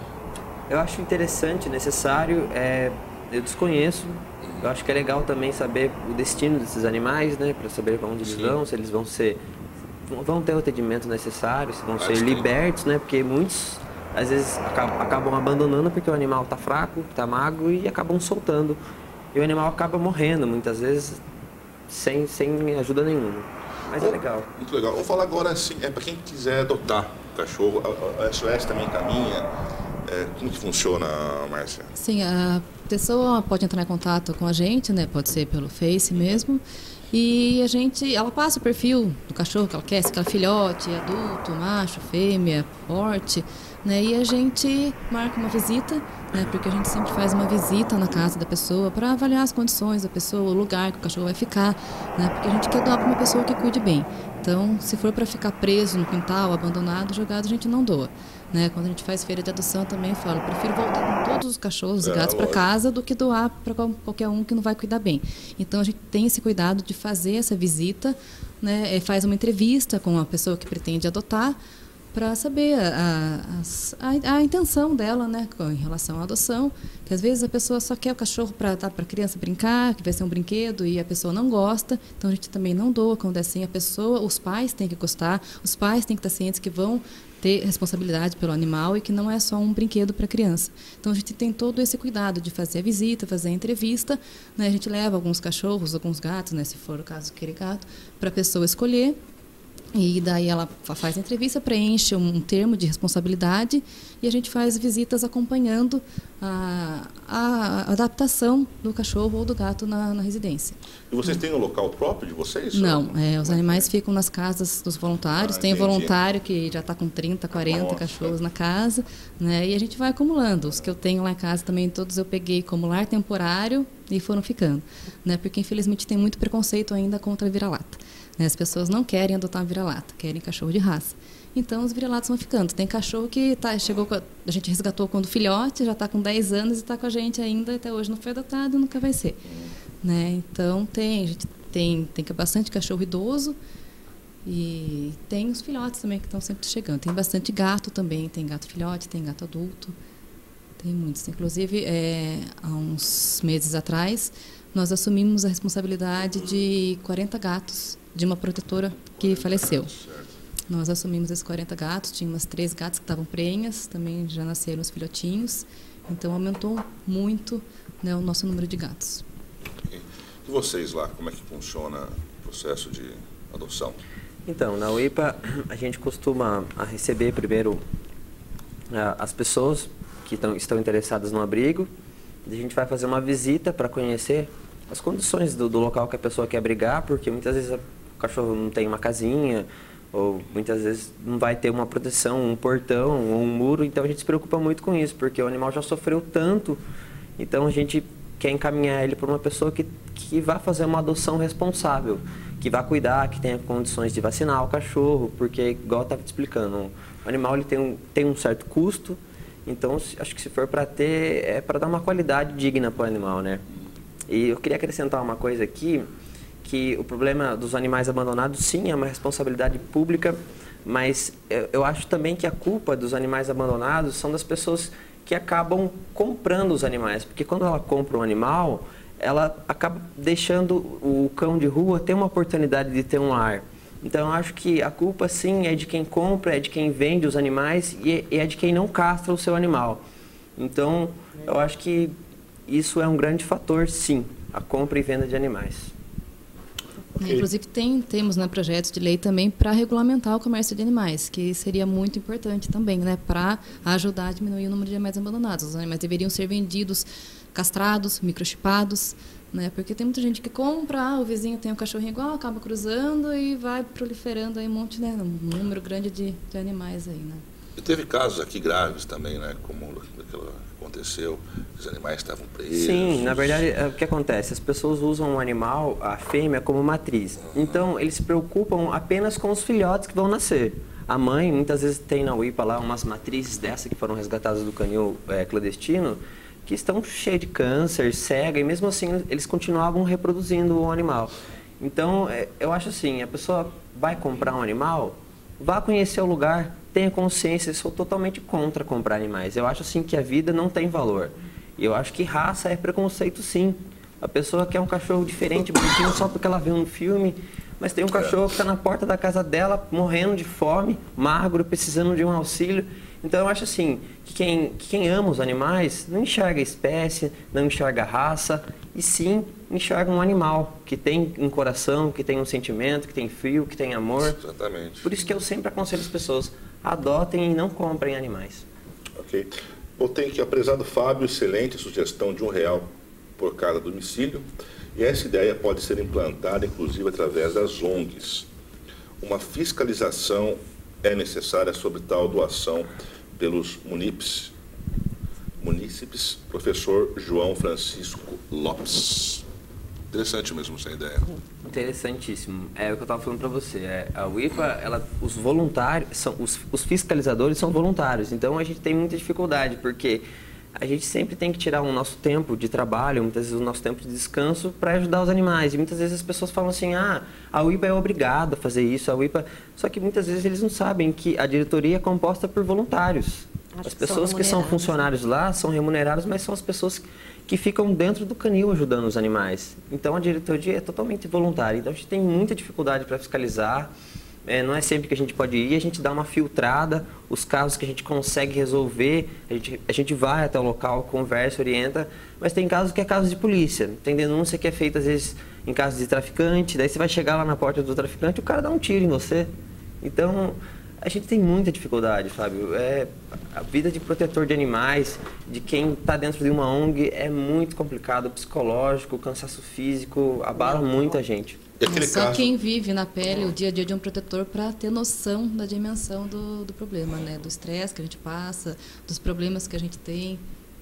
Eu acho interessante, necessário, é, eu desconheço. Eu acho que é legal também saber o destino desses animais, né? Para saber para onde eles vão, se eles vão ser, vão ter o atendimento necessário, se vão ser libertos, né? Porque muitos, às vezes, acabam, acabam abandonando porque o animal está fraco, está magro e acabam soltando. E o animal acaba morrendo, muitas vezes, sem, sem ajuda nenhuma. Mas é legal. Muito legal. Vamos falar agora, assim, é para quem quiser adotar cachorro, a S O S também caminha. É, como que funciona, Márcia? Sim, a pessoa pode entrar em contato com a gente, né? Pode ser pelo Face mesmo. E a gente, ela passa o perfil do cachorro que ela quer, se quer filhote, adulto, macho, fêmea, porte, né? E a gente marca uma visita, né? Porque a gente sempre faz uma visita na casa da pessoa para avaliar as condições da pessoa, o lugar que o cachorro vai ficar, né? Porque a gente quer doar para uma pessoa que cuide bem. Então, se for para ficar preso no quintal, abandonado, jogado, a gente não doa. Né? Quando a gente faz feira de adoção também, eu falo, prefiro voltar com todos os cachorros e gatos para casa do que doar para qualquer um que não vai cuidar bem. Então a gente tem esse cuidado de fazer essa visita, né? Faz uma entrevista com a pessoa que pretende adotar para saber a, a, a, a intenção dela, né? Em relação à adoção, que às vezes a pessoa só quer o cachorro para dar para a criança brincar, que vai ser um brinquedo e a pessoa não gosta, então a gente também não doa quando é assim. A pessoa, os pais têm que gostar, os pais têm que estar cientes que vão ter responsabilidade pelo animal e que não é só um brinquedo para a criança. Então a gente tem todo esse cuidado de fazer a visita, fazer a entrevista, né? A gente leva alguns cachorros, alguns gatos, né? Se for o caso querer gato, para a pessoa escolher. E daí ela faz a entrevista, preenche um termo de responsabilidade e a gente faz visitas acompanhando a, a adaptação do cachorro ou do gato na, na residência. E vocês têm um local próprio de vocês? Não, é, os animais ficam nas casas dos voluntários. Ah, tem entendi. voluntário que já está com trinta, quarenta Nossa. Cachorros na casa, né? E a gente vai acumulando. Os que eu tenho lá em casa também, todos eu peguei como lar temporário e foram ficando, né? Porque infelizmente tem muito preconceito ainda contra a vira-lata. né? As pessoas não querem adotar um vira-lata, querem cachorro de raça. Então, os vira-latas vão ficando. Tem cachorro que tá, chegou, a gente resgatou quando filhote, já está com dez anos e está com a gente ainda, até hoje não foi adotado, nunca vai ser. Né? Então, tem, a gente tem, tem bastante cachorro idoso e tem os filhotes também que estão sempre chegando. Tem bastante gato também, tem gato filhote, tem gato adulto, tem muitos. Inclusive, é, há uns meses atrás, nós assumimos a responsabilidade de quarenta gatos de uma protetora que faleceu. Nós assumimos esses quarenta gatos, tinha umas três gatas que estavam prenhas, também já nasceram os filhotinhos, então aumentou muito, né, o nosso número de gatos. E vocês lá, como é que funciona o processo de adoção? Então, na U I P A, a gente costuma receber primeiro as pessoas que estão, estão interessadas no abrigo, a gente vai fazer uma visita para conhecer as condições do, do local que a pessoa quer abrigar, porque muitas vezes o cachorro não tem uma casinha, ou muitas vezes não vai ter uma proteção, um portão ou um muro, então a gente se preocupa muito com isso, porque o animal já sofreu tanto, então a gente quer encaminhar ele para uma pessoa que, que vá fazer uma adoção responsável, que vá cuidar, que tenha condições de vacinar o cachorro, porque, igual eu estava te explicando, o animal ele tem, um, tem um certo custo, então acho que se for para ter, é para dar uma qualidade digna para o animal, né? E eu queria acrescentar uma coisa aqui, que o problema dos animais abandonados, sim, é uma responsabilidade pública, mas eu, eu acho também que a culpa dos animais abandonados são das pessoas que acabam comprando os animais, porque quando ela compra um animal, ela acaba deixando o cão de rua ter uma oportunidade de ter um lar. Então, eu acho que a culpa, sim, é de quem compra, é de quem vende os animais e é de quem não castra o seu animal. Então, eu acho que isso é um grande fator, sim, a compra e venda de animais. Okay. Inclusive, tem, temos né, projetos de lei também para regulamentar o comércio de animais, que seria muito importante também, né, para ajudar a diminuir o número de animais abandonados. Os animais deveriam ser vendidos castrados, microchipados, né, porque tem muita gente que compra, ah, o vizinho tem um cachorrinho igual, acaba cruzando e vai proliferando aí um monte, né, um número grande de, de animais aí, né. E teve casos aqui graves também, né, como aquilo aconteceu, os animais estavam presos. Sim, na verdade, o que acontece? As pessoas usam o animal, a fêmea, como matriz. Uhum. Então, eles se preocupam apenas com os filhotes que vão nascer. A mãe, muitas vezes, tem na U I P A lá umas matrizes dessas que foram resgatadas do canil é, clandestino, que estão cheias de câncer, cega, e mesmo assim eles continuavam reproduzindo o animal. Então, é, eu acho assim, a pessoa vai comprar um animal, vá conhecer o lugar, tenha consciência. Eu sou totalmente contra comprar animais. Eu acho assim que a vida não tem valor. E eu acho que raça é preconceito, sim. A pessoa quer um cachorro diferente, bonitinho, só porque ela viu um filme, mas tem um cachorro que está na porta da casa dela, morrendo de fome, magro, precisando de um auxílio. Então eu acho assim, que quem, que quem ama os animais não enxerga a espécie, não enxerga a raça, e sim enxerga um animal que tem um coração, que tem um sentimento, que tem frio, que tem amor. Exatamente. Por isso que eu sempre aconselho as pessoas, adotem e não comprem animais. Ok. Eu tenho aqui, aprezado Fábio, excelente sugestão de um real por cada domicílio. E essa ideia pode ser implantada, inclusive, através das O N Gs. Uma fiscalização é necessária sobre tal doação pelos munícipes. Munícipes, professor João Francisco Lopes. Interessante mesmo essa ideia. Interessantíssimo. É o que eu estava falando para você. É, a U I P A, ela, os voluntários, são, os, os fiscalizadores são voluntários. Então a gente tem muita dificuldade, porque a gente sempre tem que tirar o nosso tempo de trabalho, muitas vezes o nosso tempo de descanso, para ajudar os animais. E muitas vezes as pessoas falam assim, ah, a U I P A é obrigada a fazer isso, a U I P A... Só que muitas vezes eles não sabem que a diretoria é composta por voluntários. Acho as pessoas que são, que são funcionários lá são remunerados, mas são as pessoas que ficam dentro do canil ajudando os animais. Então a diretoria é totalmente voluntária. Então a gente tem muita dificuldade para fiscalizar. É, não é sempre que a gente pode ir, a gente dá uma filtrada, os casos que a gente consegue resolver, a gente, a gente vai até o local, conversa, orienta, mas tem casos que é caso de polícia, tem denúncia que é feita às vezes em casos de traficante, daí você vai chegar lá na porta do traficante e o cara dá um tiro em você. Então, a gente tem muita dificuldade, Fábio. É, a vida de protetor de animais, de quem está dentro de uma O N G, é muito complicado, o psicológico, o cansaço físico, abala muita gente. É só caso... quem vive na pele o dia a dia de um protetor para ter noção da dimensão do, do problema, né? Do estresse que a gente passa, dos problemas que a gente tem.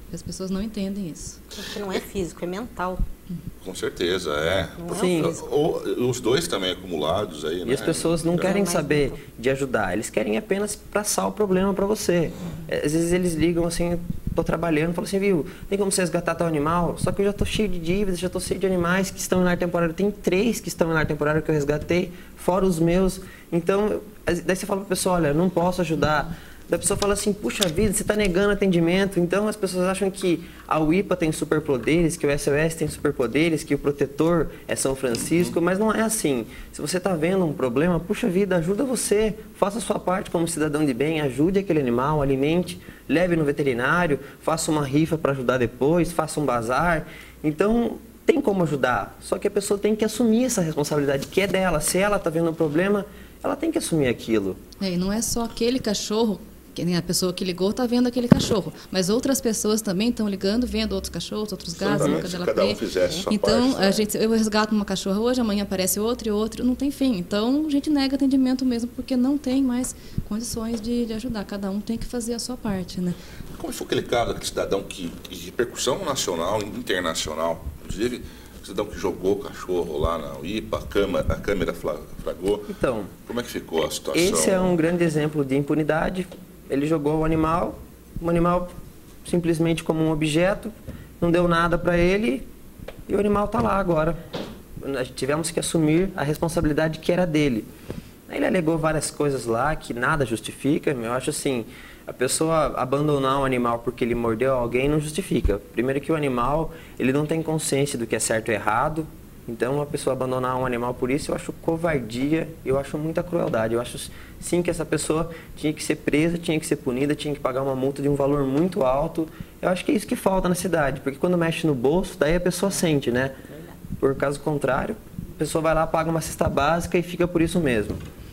As pessoas não entendem isso. Porque não é físico, é mental. Com certeza, é. Sim. Ou, os dois também acumulados aí, né? E as pessoas não querem saber de ajudar, eles querem apenas passar o problema para você. Às vezes eles ligam assim, tô trabalhando, falam assim, viu, tem como você resgatar tal animal? Só que eu já tô cheio de dívidas, já tô cheio de animais que estão em lar temporário. Tem três que estão em lar temporário que eu resgatei, fora os meus. Então, daí você fala para a pessoa, olha, não posso ajudar. Da pessoa fala assim, puxa vida, você está negando atendimento. Então as pessoas acham que a U I P A tem superpoderes, que o S O S tem superpoderes, que o protetor é São Francisco, mas não é assim. Se você está vendo um problema, puxa vida, ajuda você, faça a sua parte como cidadão de bem, ajude aquele animal, alimente, leve no veterinário, faça uma rifa para ajudar depois, faça um bazar. Então tem como ajudar, só que a pessoa tem que assumir essa responsabilidade que é dela. Se ela está vendo um problema, ela tem que assumir aquilo. É, e não é só aquele cachorro, que nem a pessoa que ligou está vendo aquele cachorro, mas outras pessoas também estão ligando, vendo outros cachorros, outros gatos, se cada um fizesse sua então, parte, né? a gente, eu resgato uma cachorra hoje, amanhã aparece outro e outro, não tem fim. Então, a gente nega atendimento mesmo, porque não tem mais condições de, de ajudar. Cada um tem que fazer a sua parte, né? Como foi aquele caso daquele cidadão que, de repercussão nacional e internacional, inclusive o cidadão que jogou o cachorro lá na U I P A, a câmera, a câmera flagrou. Então, como é que ficou a situação? Esse é um grande exemplo de impunidade. Ele jogou o animal, o animal simplesmente como um objeto, não deu nada para ele e o animal está lá agora. Nós tivemos que assumir a responsabilidade que era dele. Ele alegou várias coisas lá que nada justifica. Eu acho assim, a pessoa abandonar um animal porque ele mordeu alguém não justifica. Primeiro que o animal, ele não tem consciência do que é certo e errado. Então, a pessoa abandonar um animal por isso, eu acho covardia, eu acho muita crueldade. Eu acho, sim, que essa pessoa tinha que ser presa, tinha que ser punida, tinha que pagar uma multa de um valor muito alto. Eu acho que é isso que falta na cidade, porque quando mexe no bolso, daí a pessoa sente, né? Por caso contrário, a pessoa vai lá, paga uma cesta básica e fica por isso mesmo.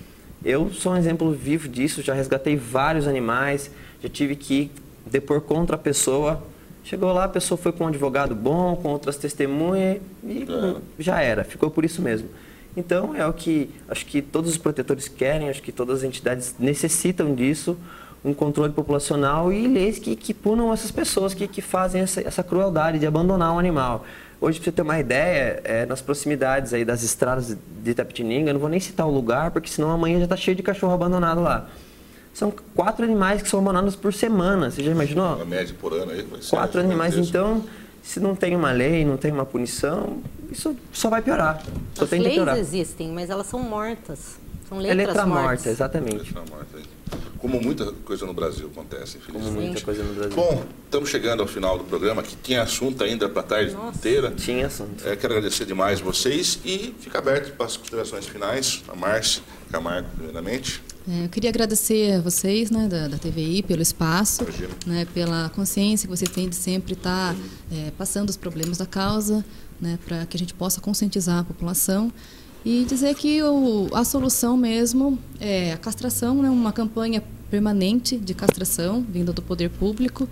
Eu sou um exemplo vivo disso, já resgatei vários animais, já tive que depor contra a pessoa. Chegou lá, a pessoa foi com um advogado bom, com outras testemunhas e é. já era, ficou por isso mesmo. Então, é o que acho que todos os protetores querem, acho que todas as entidades necessitam disso, um controle populacional e leis que, que punam essas pessoas que, que fazem essa, essa crueldade de abandonar um animal. Hoje, para você ter uma ideia, é, nas proximidades aí das estradas de Itapetininga, eu não vou nem citar o lugar, porque senão amanhã já está cheio de cachorro abandonado lá. São quatro animais que são abandonados por semana. Você já imaginou? Uma média por ano aí? Vai ser quatro animais. Então, se não tem uma lei, não tem uma punição, isso só vai piorar. Só As tem que leis piorar. existem, mas elas são mortas. São É letras letra mortas. morta, exatamente. Letra morta. Como muita coisa no Brasil acontece, infelizmente. Como muita coisa no Brasil. Bom, estamos chegando ao final do programa, que tinha assunto ainda para a tarde Nossa. inteira. Tinha assunto. É, quero agradecer demais vocês e fica aberto para as considerações finais. A Márcia Camargo, primeiramente. É, eu queria agradecer a vocês, né, da, da T V I, pelo espaço, né, pela consciência que vocês têm de sempre estar é, passando os problemas da causa, né, para que a gente possa conscientizar a população e dizer que o, a solução mesmo é a castração, né, uma campanha permanente de castração vinda do poder público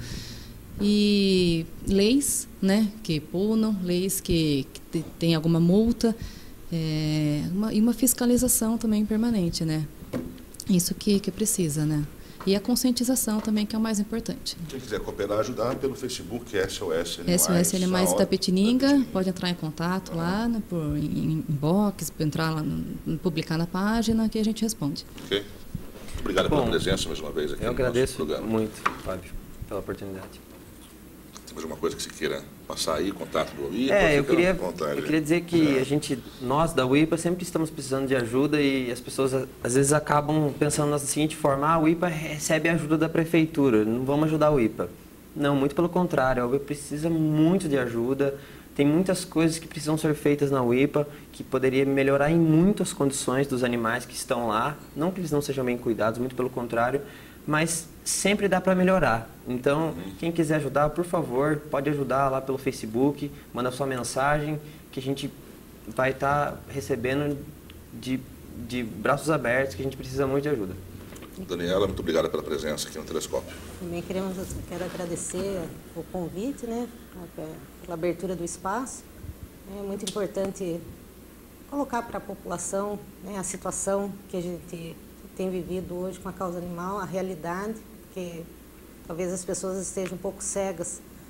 e leis, né, que punam, leis que, que tem alguma multa é, uma, e uma fiscalização também permanente, né. Isso que, que precisa, né? E a conscientização também, que é o mais importante. Quem quiser cooperar, ajudar pelo Facebook S O S Animais. S O S Animais Itapetininga, pode entrar em contato lá, né, por em, inbox, entrar lá, no, publicar na página, que a gente responde. Ok. Obrigado Bom, pela presença mais uma vez aqui eu no agradeço nosso programa. muito, Fábio, pela oportunidade. Tem mais alguma coisa que você queira passar aí, contato do U I P A? É, eu Fica queria, à vontade. eu queria dizer que a gente, nós da U I P A sempre estamos precisando de ajuda e as pessoas às vezes acabam pensando da seguinte forma, ah, a U I P A recebe ajuda da prefeitura, não vamos ajudar a U I P A. Não, muito pelo contrário, a U I P A precisa muito de ajuda, tem muitas coisas que precisam ser feitas na U I P A, que poderia melhorar em muitas condições dos animais que estão lá, não que eles não sejam bem cuidados, muito pelo contrário, mas sempre dá para melhorar. Então, quem quiser ajudar, por favor, pode ajudar lá pelo Facebook, manda sua mensagem, que a gente vai estar tá recebendo de, de braços abertos, que a gente precisa muito de ajuda. Daniela, muito obrigada pela presença aqui no Telescópio. Também queremos, quero agradecer o convite, né, pela abertura do espaço. É muito importante colocar para a população, né, a situação que a gente tem vivido hoje com a causa animal, a realidade, que talvez as pessoas estejam um pouco cegas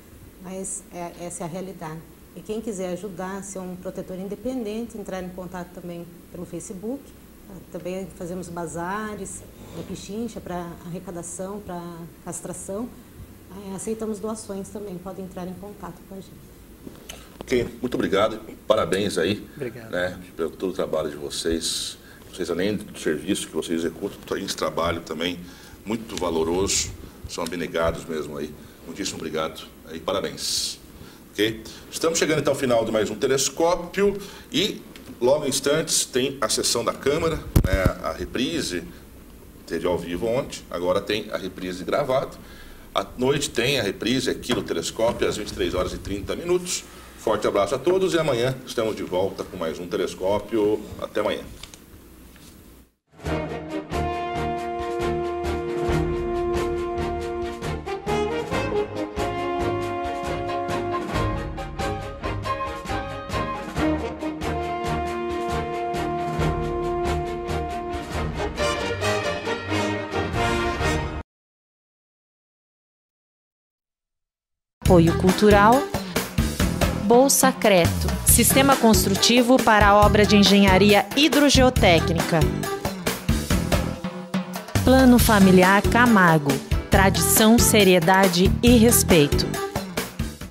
mas é, essa é a realidade. E quem quiser ajudar, ser um protetor independente, entrar em contato também pelo Facebook. Também fazemos bazares da Pichincha para arrecadação, para castração. Aceitamos doações também, podem entrar em contato com a gente. Ok, muito obrigado. Parabéns aí. Obrigado. Né, pelo todo o trabalho de vocês. Vocês, além do serviço que vocês executam, tem esse trabalho também muito valoroso. São abnegados mesmo aí. Muitíssimo obrigado e parabéns. Ok? Estamos chegando então ao final de mais um Telescópio e logo em instantes tem a sessão da Câmara, né, a reprise, teve ao vivo ontem, agora tem a reprise gravada. À noite tem a reprise aqui no Telescópio às vinte e três horas e trinta minutos. Forte abraço a todos e amanhã estamos de volta com mais um Telescópio. Até amanhã. Apoio Cultural, Bolsa Creto, Sistema Construtivo para a Obra de Engenharia Hidrogeotécnica. Plano Familiar Camargo, tradição, seriedade e respeito.